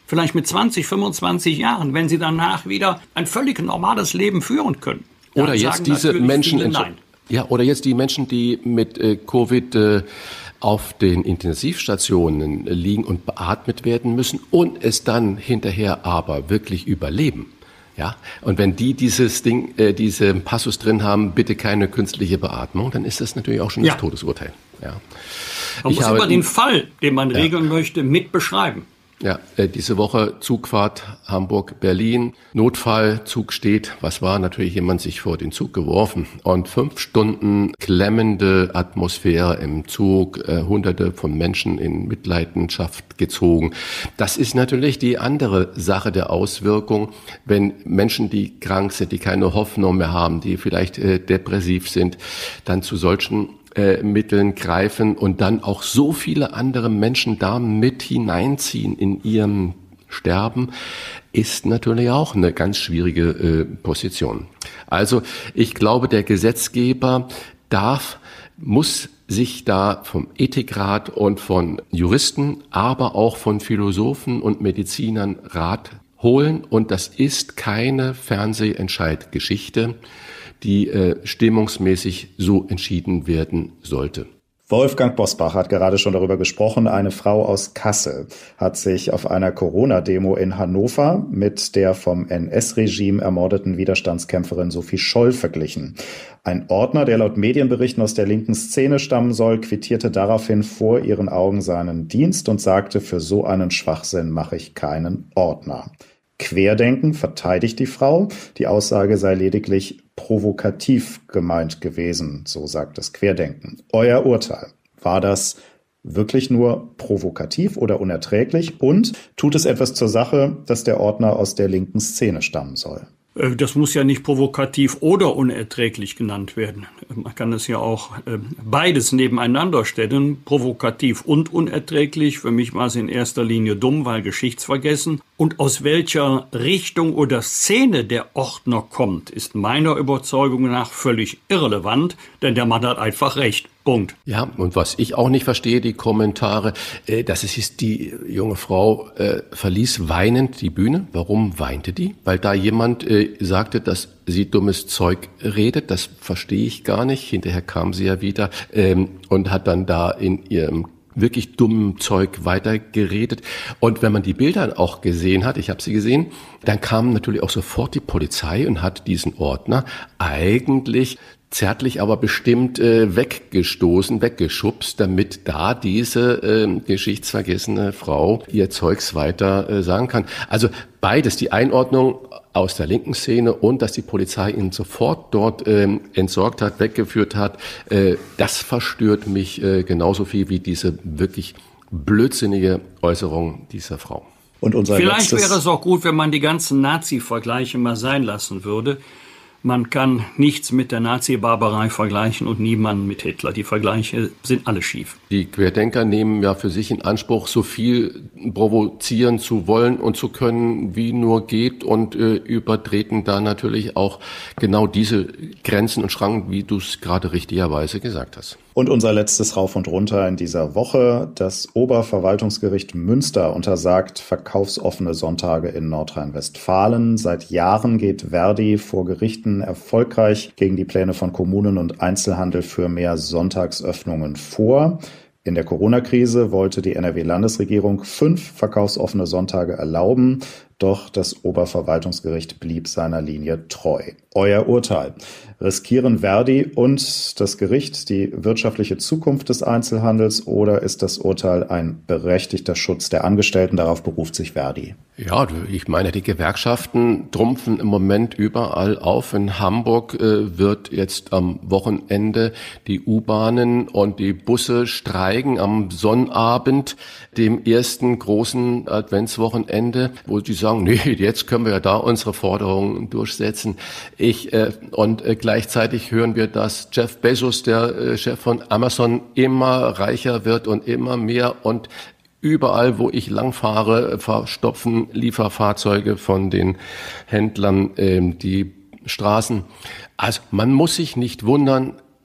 vielleicht mit zwanzig, fünfundzwanzig Jahren, wenn sie danach wieder ein völlig normales Leben führen können. Oder jetzt diese Menschen, nein. ja, oder jetzt die Menschen, die mit äh, Covid äh, auf den Intensivstationen liegen und beatmet werden müssen und es dann hinterher aber wirklich überleben. Ja, und wenn die dieses Ding, äh, diese Passus drin haben, bitte keine künstliche Beatmung, dann ist das natürlich auch schon ja. das Todesurteil. Ja. Man ich muss habe, immer den Fall, den man ja. regeln möchte, mit beschreiben. Ja, äh, diese Woche Zugfahrt Hamburg-Berlin. Notfallzug steht. Was war? Natürlich jemand sich vor den Zug geworfen. Und fünf Stunden klemmende Atmosphäre im Zug, äh, hunderte von Menschen in Mitleidenschaft gezogen. Das ist natürlich die andere Sache der Auswirkung, wenn Menschen, die krank sind, die keine Hoffnung mehr haben, die vielleicht äh, depressiv sind, dann zu solchen Äh, Mitteln greifen und dann auch so viele andere Menschen da mit hineinziehen in ihrem Sterben, ist natürlich auch eine ganz schwierige äh, Position. Also ich glaube, der Gesetzgeber darf, muss sich da vom Ethikrat und von Juristen, aber auch von Philosophen und Medizinern Rat holen. Und das ist keine Fernsehentscheidgeschichte, die äh, stimmungsmäßig so entschieden werden sollte. Wolfgang Bosbach hat gerade schon darüber gesprochen. Eine Frau aus Kassel hat sich auf einer Corona-Demo in Hannover mit der vom N S-Regime ermordeten Widerstandskämpferin Sophie Scholl verglichen. Ein Ordner, der laut Medienberichten aus der linken Szene stammen soll, quittierte daraufhin vor ihren Augen seinen Dienst und sagte, für so einen Schwachsinn mache ich keinen Ordner. Querdenken verteidigt die Frau. Die Aussage sei lediglich provokativ gemeint gewesen, so sagt das Querdenken. Euer Urteil, war das wirklich nur provokativ oder unerträglich? Und tut es etwas zur Sache, dass der Ordner aus der linken Szene stammen soll? Das muss ja nicht provokativ oder unerträglich genannt werden. Man kann es ja auch beides nebeneinander stellen, provokativ und unerträglich. Für mich war es in erster Linie dumm, weil geschichtsvergessen. Und aus welcher Richtung oder Szene der Ordner kommt, ist meiner Überzeugung nach völlig irrelevant, denn der Mann hat einfach recht. Punkt. Ja, und was ich auch nicht verstehe, die Kommentare, äh, dass es ist, die junge Frau äh, verließ weinend die Bühne. Warum weinte die? Weil da jemand äh, sagte, dass sie dummes Zeug redet. Das verstehe ich gar nicht. Hinterher kam sie ja wieder ähm, und hat dann da in ihrem wirklich dummen Zeug weitergeredet. Und wenn man die Bilder auch gesehen hat, ich habe sie gesehen, dann kam natürlich auch sofort die Polizei und hat diesen Ordner eigentlich zärtlich, aber bestimmt äh, weggestoßen, weggeschubst, damit da diese äh, geschichtsvergessene Frau ihr Zeugs weiter äh, sagen kann. Also beides, die Einordnung aus der linken Szene und dass die Polizei ihn sofort dort ähm, entsorgt hat, weggeführt hat, äh, das verstört mich äh, genauso viel wie diese wirklich blödsinnige Äußerung dieser Frau. Und unser Vielleicht letztes wäre es auch gut, wenn man die ganzen Nazi-Vergleiche mal sein lassen würde. Man kann nichts mit der Nazi-Barbarei vergleichen und niemanden mit Hitler. Die Vergleiche sind alle schief. Die Querdenker nehmen ja für sich in Anspruch, so viel provozieren zu wollen und zu können, wie nur geht, und äh, übertreten da natürlich auch genau diese Grenzen und Schranken, wie du es gerade richtigerweise gesagt hast. Und unser letztes Rauf und Runter in dieser Woche. Das Oberverwaltungsgericht Münster untersagt verkaufsoffene Sonntage in Nordrhein-Westfalen. Seit Jahren geht Verdi vor Gerichten erfolgreich gegen die Pläne von Kommunen und Einzelhandel für mehr Sonntagsöffnungen vor. In der Corona-Krise wollte die N R W-Landesregierung fünf verkaufsoffene Sonntage erlauben, doch das Oberverwaltungsgericht blieb seiner Linie treu. Euer Urteil. Riskieren Verdi und das Gericht die wirtschaftliche Zukunft des Einzelhandels oder ist das Urteil ein berechtigter Schutz der Angestellten? Darauf beruft sich Verdi. Ja, ich meine, die Gewerkschaften trumpfen im Moment überall auf. In Hamburg äh, wird jetzt am Wochenende die U-Bahnen und die Busse streiken am Sonnabend, dem ersten großen Adventswochenende, wo sie sagen, nee, jetzt können wir ja da unsere Forderungen durchsetzen. Ich äh, und äh, gleichzeitig hören wir, dass Jeff Bezos, der äh, Chef von Amazon, immer reicher wird und immer mehr, und überall, wo ich langfahre, verstopfen Lieferfahrzeuge von den Händlern äh, die Straßen. Also man muss sich nicht wundern,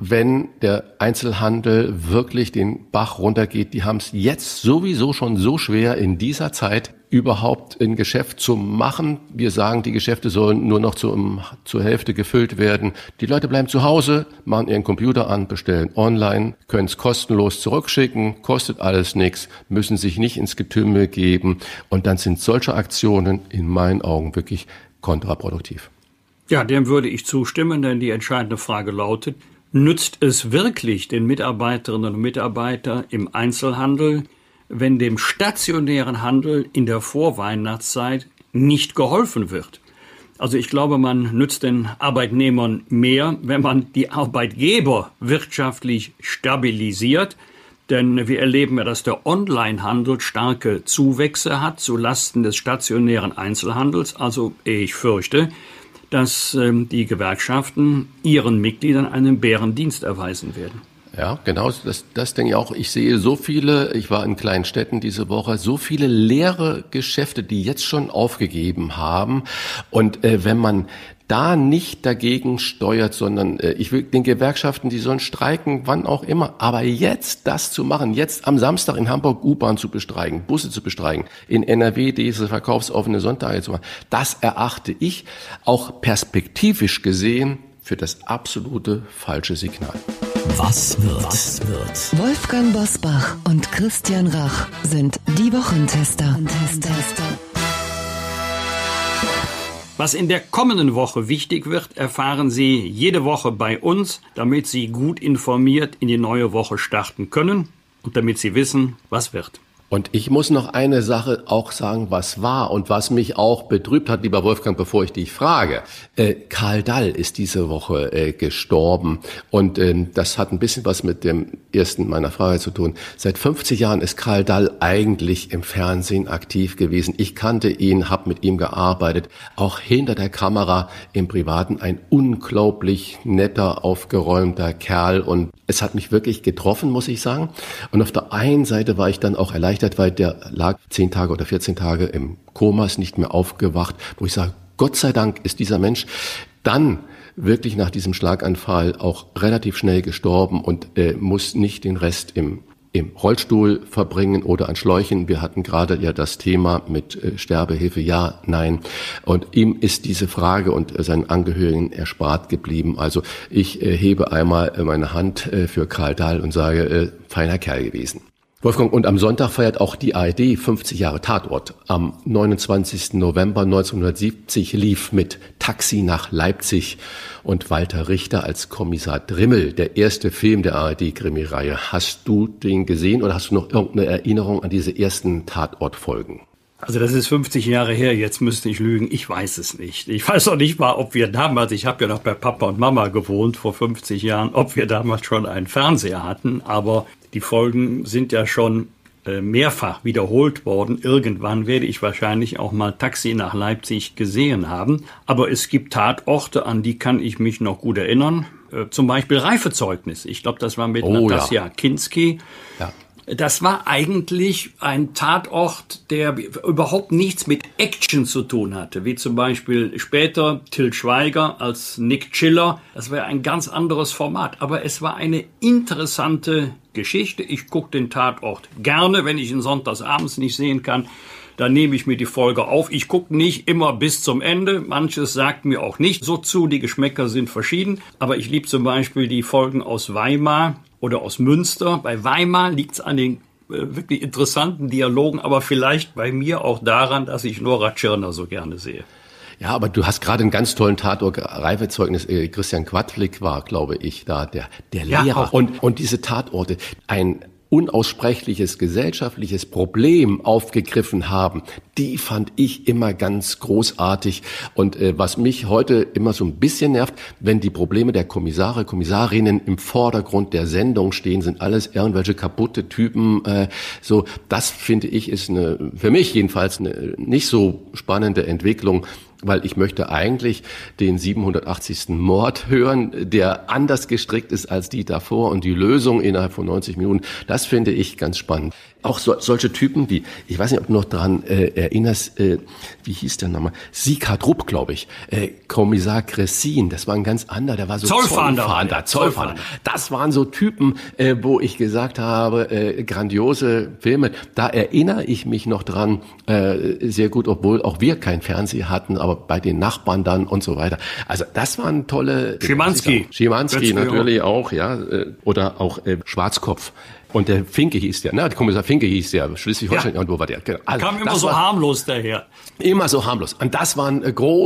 wenn der Einzelhandel wirklich den Bach runtergeht. Die haben es jetzt sowieso schon so schwer in dieser Zeit überhaupt ein Geschäft zu machen. Wir sagen, die Geschäfte sollen nur noch zu, um, zur Hälfte gefüllt werden. Die Leute bleiben zu Hause, machen ihren Computer an, bestellen online, können es kostenlos zurückschicken, kostet alles nichts, müssen sich nicht ins Getümmel geben. Und dann sind solche Aktionen in meinen Augen wirklich kontraproduktiv. Ja, dem würde ich zustimmen, denn die entscheidende Frage lautet, nützt es wirklich den Mitarbeiterinnen und Mitarbeitern im Einzelhandel, wenn dem stationären Handel in der Vorweihnachtszeit nicht geholfen wird? Also ich glaube, man nützt den Arbeitnehmern mehr, wenn man die Arbeitgeber wirtschaftlich stabilisiert. Denn wir erleben ja, dass der Onlinehandel starke Zuwächse hat zulasten des stationären Einzelhandels. Also ich fürchte, dass ähm, die Gewerkschaften ihren Mitgliedern einen Bärendienst erweisen werden. Ja, genau, das, das denke ich auch. Ich sehe so viele, ich war in kleinen Städten diese Woche, so viele leere Geschäfte, die jetzt schon aufgegeben haben. Und äh, wenn man da nicht dagegen steuert, sondern äh, ich will den Gewerkschaften, die sollen streiken, wann auch immer. Aber jetzt das zu machen, jetzt am Samstag in Hamburg U-Bahn zu bestreiken, Busse zu bestreiken, in N R W diese verkaufsoffene Sonntage zu machen, das erachte ich auch perspektivisch gesehen für das absolute falsche Signal. Was wird? Was wird? Wolfgang Bosbach und Christian Rach sind die Wochentester. Was in der kommenden Woche wichtig wird, erfahren Sie jede Woche bei uns, damit Sie gut informiert in die neue Woche starten können und damit Sie wissen, was wird. Und ich muss noch eine Sache auch sagen, was war und was mich auch betrübt hat, lieber Wolfgang, bevor ich dich frage. Äh, Karl Dall ist diese Woche äh, gestorben und äh, das hat ein bisschen was mit dem ersten meiner Frage zu tun. Seit fünfzig Jahren ist Karl Dall eigentlich im Fernsehen aktiv gewesen. Ich kannte ihn, habe mit ihm gearbeitet, auch hinter der Kamera im Privaten ein unglaublich netter, aufgeräumter Kerl und es hat mich wirklich getroffen, muss ich sagen. Und auf der einen Seite war ich dann auch erleichtert, weil der lag zehn Tage oder vierzehn Tage im Koma, ist nicht mehr aufgewacht, wo ich sage, Gott sei Dank ist dieser Mensch dann wirklich nach diesem Schlaganfall auch relativ schnell gestorben und äh, muss nicht den Rest im im Rollstuhl verbringen oder an Schläuchen. Wir hatten gerade ja das Thema mit äh, Sterbehilfe, ja, nein. Und ihm ist diese Frage und äh, seinen Angehörigen erspart geblieben. Also ich äh, hebe einmal äh, meine Hand äh, für Karl Dall und sage, äh, feiner Kerl gewesen. Wolfgang, und am Sonntag feiert auch die A R D fünfzig Jahre Tatort. Am neunundzwanzigsten November neunzehnhundertsiebzig lief mit Taxi nach Leipzig und Walter Richter als Kommissar Drimmel, der erste Film der A R D-Krimireihe. Hast du den gesehen oder hast du noch irgendeine Erinnerung an diese ersten Tatortfolgen? Also das ist fünfzig Jahre her, jetzt müsste ich lügen, ich weiß es nicht. Ich weiß auch nicht mal, ob wir damals, ich habe ja noch bei Papa und Mama gewohnt vor fünfzig Jahren, ob wir damals schon einen Fernseher hatten, aber die Folgen sind ja schon äh, mehrfach wiederholt worden. Irgendwann werde ich wahrscheinlich auch mal Taxi nach Leipzig gesehen haben. Aber es gibt Tatorte, an die kann ich mich noch gut erinnern. Äh, zum Beispiel Reifezeugnis. Ich glaube, das war mit oh, Natasja ja. Kinski. Ja. Das war eigentlich ein Tatort, der überhaupt nichts mit Action zu tun hatte, wie zum Beispiel später Til Schweiger als Nick Chiller. Das war ein ganz anderes Format, aber es war eine interessante Geschichte. Ich gucke den Tatort gerne, wenn ich ihn sonntags abends nicht sehen kann. Dann nehme ich mir die Folge auf. Ich gucke nicht immer bis zum Ende. Manches sagt mir auch nicht so zu. Die Geschmäcker sind verschieden. Aber ich liebe zum Beispiel die Folgen aus Weimar oder aus Münster. Bei Weimar liegt es an den äh, wirklich interessanten Dialogen, aber vielleicht bei mir auch daran, dass ich Nora Tschirner so gerne sehe. Ja, aber du hast gerade einen ganz tollen Tatort, Reifezeugnis, äh, Christian Quadflick war, glaube ich, da der, der ja, Lehrer. Auch. Und, und diese Tatorte, ein unaussprechliches gesellschaftliches Problem aufgegriffen haben, die fand ich immer ganz großartig. Und äh, was mich heute immer so ein bisschen nervt, wenn die Probleme der Kommissare, Kommissarinnen im Vordergrund der Sendung stehen, sind alles irgendwelche kaputte Typen. Äh, so, das finde ich ist eine, für mich jedenfalls eine nicht so spannende Entwicklung. weil ich möchte eigentlich den siebenhundertachtzigsten Mord hören, der anders gestrickt ist als die davor und die Lösung innerhalb von neunzig Minuten. Das finde ich ganz spannend. Auch so, solche Typen wie, ich weiß nicht, ob du noch daran äh, erinnerst, äh, wie hieß der nochmal? Sieghard Rupp, glaube ich. Äh, Kommissar Kressin, das war ein ganz anderer, der war so Zollfahnder. Zollfahnder, Zollfahnder. Das waren so Typen, äh, wo ich gesagt habe, äh, grandiose Filme. Da erinnere ich mich noch dran äh, sehr gut, obwohl auch wir kein Fernseher hatten, aber bei den Nachbarn dann und so weiter. Also das waren tolle... Schimanski. Schimanski natürlich auch, ja. Äh, oder auch äh, Schwarzkopf. Und der Finke hieß der, ne? Der Kommissar Finke hieß der, Schleswig-Holstein, ja. Und wo war der? Genau. Also, kam immer so war, harmlos daher. Immer so harmlos. Und das waren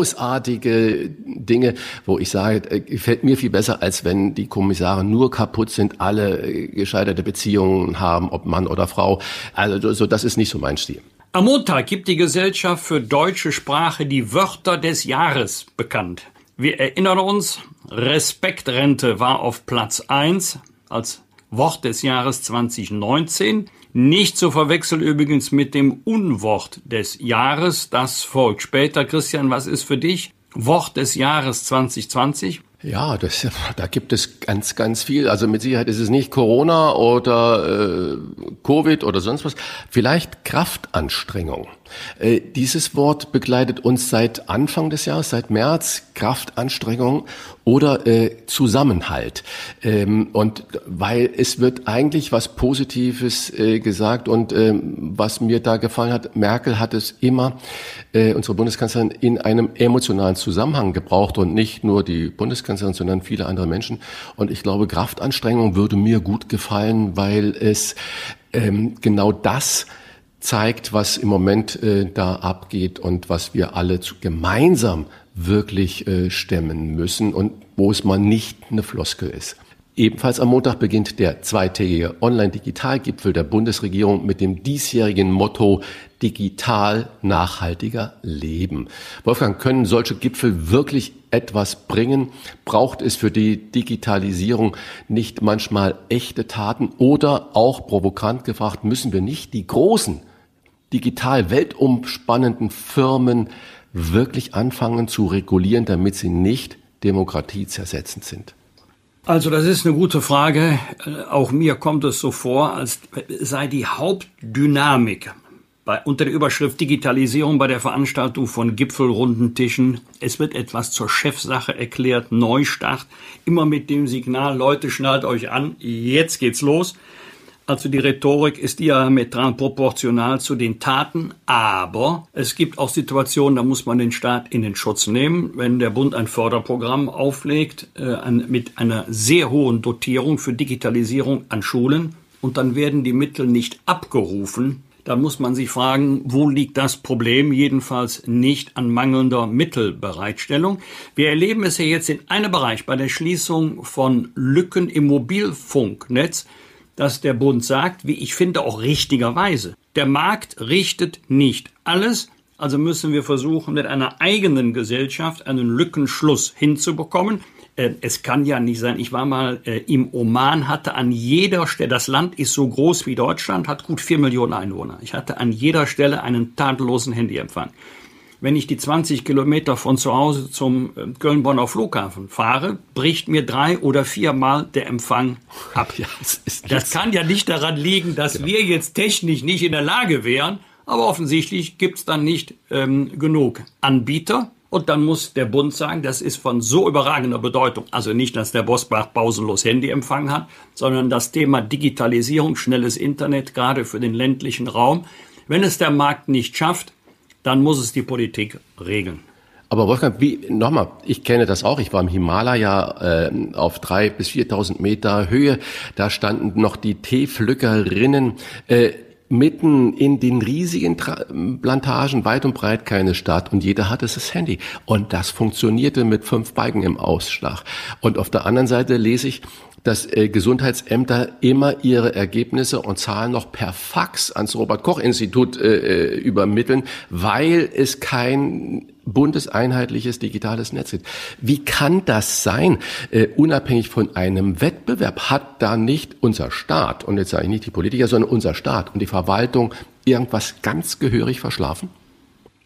großartige Dinge, wo ich sage, gefällt mir viel besser, als wenn die Kommissare nur kaputt sind, alle gescheiterte Beziehungen haben, ob Mann oder Frau. Also so, das ist nicht so mein Stil. Am Montag gibt die Gesellschaft für deutsche Sprache die Wörter des Jahres bekannt. Wir erinnern uns, Respektrente war auf Platz eins als Wort des Jahres zwanzig neunzehn. Nicht zu verwechseln übrigens mit dem Unwort des Jahres. Das folgt später. Christian, was ist für dich Wort des Jahres zwanzig zwanzig? Ja, das, da gibt es ganz, ganz viel. Also mit Sicherheit ist es nicht Corona oder äh, Covid oder sonst was. Vielleicht Kraftanstrengung. Äh, dieses Wort begleitet uns seit Anfang des Jahres, seit März. Kraftanstrengung oder äh, Zusammenhalt. Ähm, und weil es wird eigentlich was Positives äh, gesagt und ähm, was mir da gefallen hat, Merkel hat es immer, äh, unsere Bundeskanzlerin, in einem emotionalen Zusammenhang gebraucht und nicht nur die Bundeskanzlerin, sondern viele andere Menschen. Und ich glaube, Kraftanstrengung würde mir gut gefallen, weil es ähm, genau das zeigt, was im Moment äh, da abgeht und was wir alle zu, gemeinsam wirklich äh, stemmen müssen und wo es mal nicht eine Floskel ist. Ebenfalls am Montag beginnt der zweitägige Online-Digitalgipfel der Bundesregierung mit dem diesjährigen Motto Digital nachhaltiger Leben. Wolfgang, können solche Gipfel wirklich etwas bringen? Braucht es für die Digitalisierung nicht manchmal echte Taten? Oder auch provokant gefragt, müssen wir nicht die großen, digital weltumspannenden Firmen wirklich anfangen zu regulieren, damit sie nicht demokratiezersetzend sind? Also das ist eine gute Frage. Auch mir kommt es so vor, als sei die Hauptdynamik bei, unter der Überschrift Digitalisierung bei der Veranstaltung von Gipfelrundentischen. Es wird etwas zur Chefsache erklärt, Neustart, immer mit dem Signal, Leute, schnallt euch an, jetzt geht's los. Also die Rhetorik ist diametral proportional zu den Taten, aber es gibt auch Situationen, da muss man den Staat in den Schutz nehmen. Wenn der Bund ein Förderprogramm auflegt äh, an, mit einer sehr hohen Dotierung für Digitalisierung an Schulen und dann werden die Mittel nicht abgerufen, dann muss man sich fragen, wo liegt das Problem? Jedenfalls nicht an mangelnder Mittelbereitstellung. Wir erleben es ja jetzt in einem Bereich bei der Schließung von Lücken im Mobilfunknetz, dass der Bund sagt, wie ich finde auch richtigerweise, der Markt richtet nicht alles, also müssen wir versuchen, mit einer eigenen Gesellschaft einen Lückenschluss hinzubekommen. Äh, es kann ja nicht sein, ich war mal äh, im Oman, hatte an jeder Stelle, das Land ist so groß wie Deutschland, hat gut vier Millionen Einwohner. Ich hatte an jeder Stelle einen tadellosen Handyempfang. Wenn ich die zwanzig Kilometer von zu Hause zum Köln-Bonner Flughafen fahre, bricht mir drei oder viermal der Empfang ab. Ja, das ist das kann ja nicht daran liegen, dass genau. wir jetzt technisch nicht in der Lage wären, aber offensichtlich gibt's dann nicht ähm, genug Anbieter. Und dann muss der Bund sagen, das ist von so überragender Bedeutung. Also nicht, dass der Bosbach pausenlos Handyempfang hat, sondern das Thema Digitalisierung, schnelles Internet, gerade für den ländlichen Raum. Wenn es der Markt nicht schafft, dann muss es die Politik regeln. Aber Wolfgang, wie, nochmal, ich kenne das auch, ich war im Himalaya äh, auf drei bis viertausend Meter Höhe, da standen noch die Teepflückerinnen äh, mitten in den riesigen Tra- Plantagen, weit und breit keine Stadt und jeder hatte das Handy. Und das funktionierte mit fünf Balken im Ausschlag. Und auf der anderen Seite lese ich, dass äh, Gesundheitsämter immer ihre Ergebnisse und Zahlen noch per Fax ans Robert-Koch-Institut äh, übermitteln, weil es kein bundeseinheitliches digitales Netz gibt. Wie kann das sein? Äh, unabhängig von einem Wettbewerb hat da nicht unser Staat, und jetzt sage ich nicht die Politiker, sondern unser Staat und die Verwaltung irgendwas ganz gehörig verschlafen?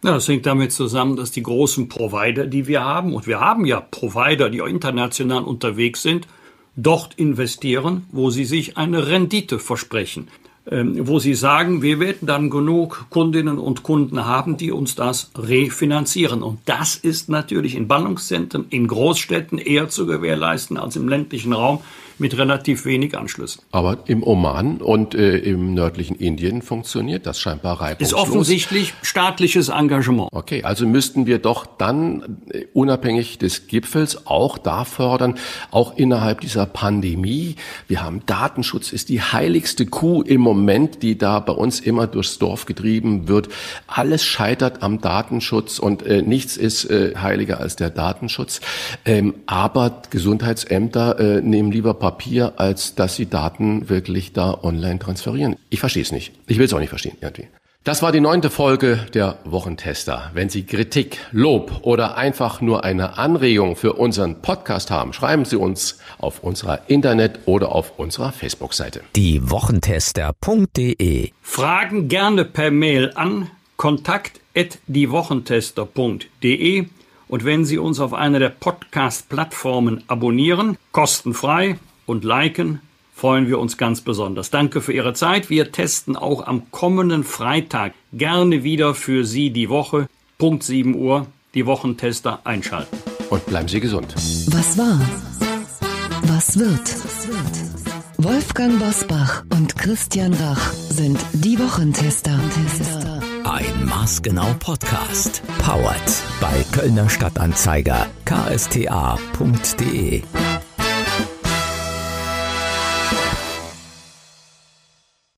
Ja, das hängt damit zusammen, dass die großen Provider, die wir haben, und wir haben ja Provider, die auch international unterwegs sind, dort investieren, wo sie sich eine Rendite versprechen. Ähm, wo sie sagen, wir werden dann genug Kundinnen und Kunden haben, die uns das refinanzieren. Und das ist natürlich in Ballungszentren, in Großstädten eher zu gewährleisten als im ländlichen Raum mit relativ wenig Anschlüssen. Aber im Oman und äh, im nördlichen Indien funktioniert das scheinbar reibungslos. Ist offensichtlich staatliches Engagement. Okay, also müssten wir doch dann äh, unabhängig des Gipfels auch da fördern, auch innerhalb dieser Pandemie. Wir haben Datenschutz, ist die heiligste Kuh im Moment, die da bei uns immer durchs Dorf getrieben wird. Alles scheitert am Datenschutz und äh, nichts ist äh, heiliger als der Datenschutz. Ähm, aber Gesundheitsämter äh, nehmen lieber Papier, als dass sie Daten wirklich da online transferieren. Ich verstehe es nicht. Ich will es auch nicht verstehen irgendwie. Das war die neunte Folge der Wochentester. Wenn Sie Kritik, Lob oder einfach nur eine Anregung für unseren Podcast haben, schreiben Sie uns auf unserer Internet- oder auf unserer Facebook-Seite. die wochentester punkt de. Fragen gerne per Mail an kontakt at diewochentester punkt de. Und wenn Sie uns auf einer der Podcast-Plattformen abonnieren, kostenfrei und liken, freuen wir uns ganz besonders. Danke für Ihre Zeit. Wir testen auch am kommenden Freitag gerne wieder für Sie die Woche. Punkt sieben Uhr, die Wochentester einschalten. Und bleiben Sie gesund. Was war? Was wird? Wolfgang Bosbach und Christian Rach sind die Wochentester. Ein Maßgenau Podcast. Powered bei Kölner Stadtanzeiger. k s t a punkt de.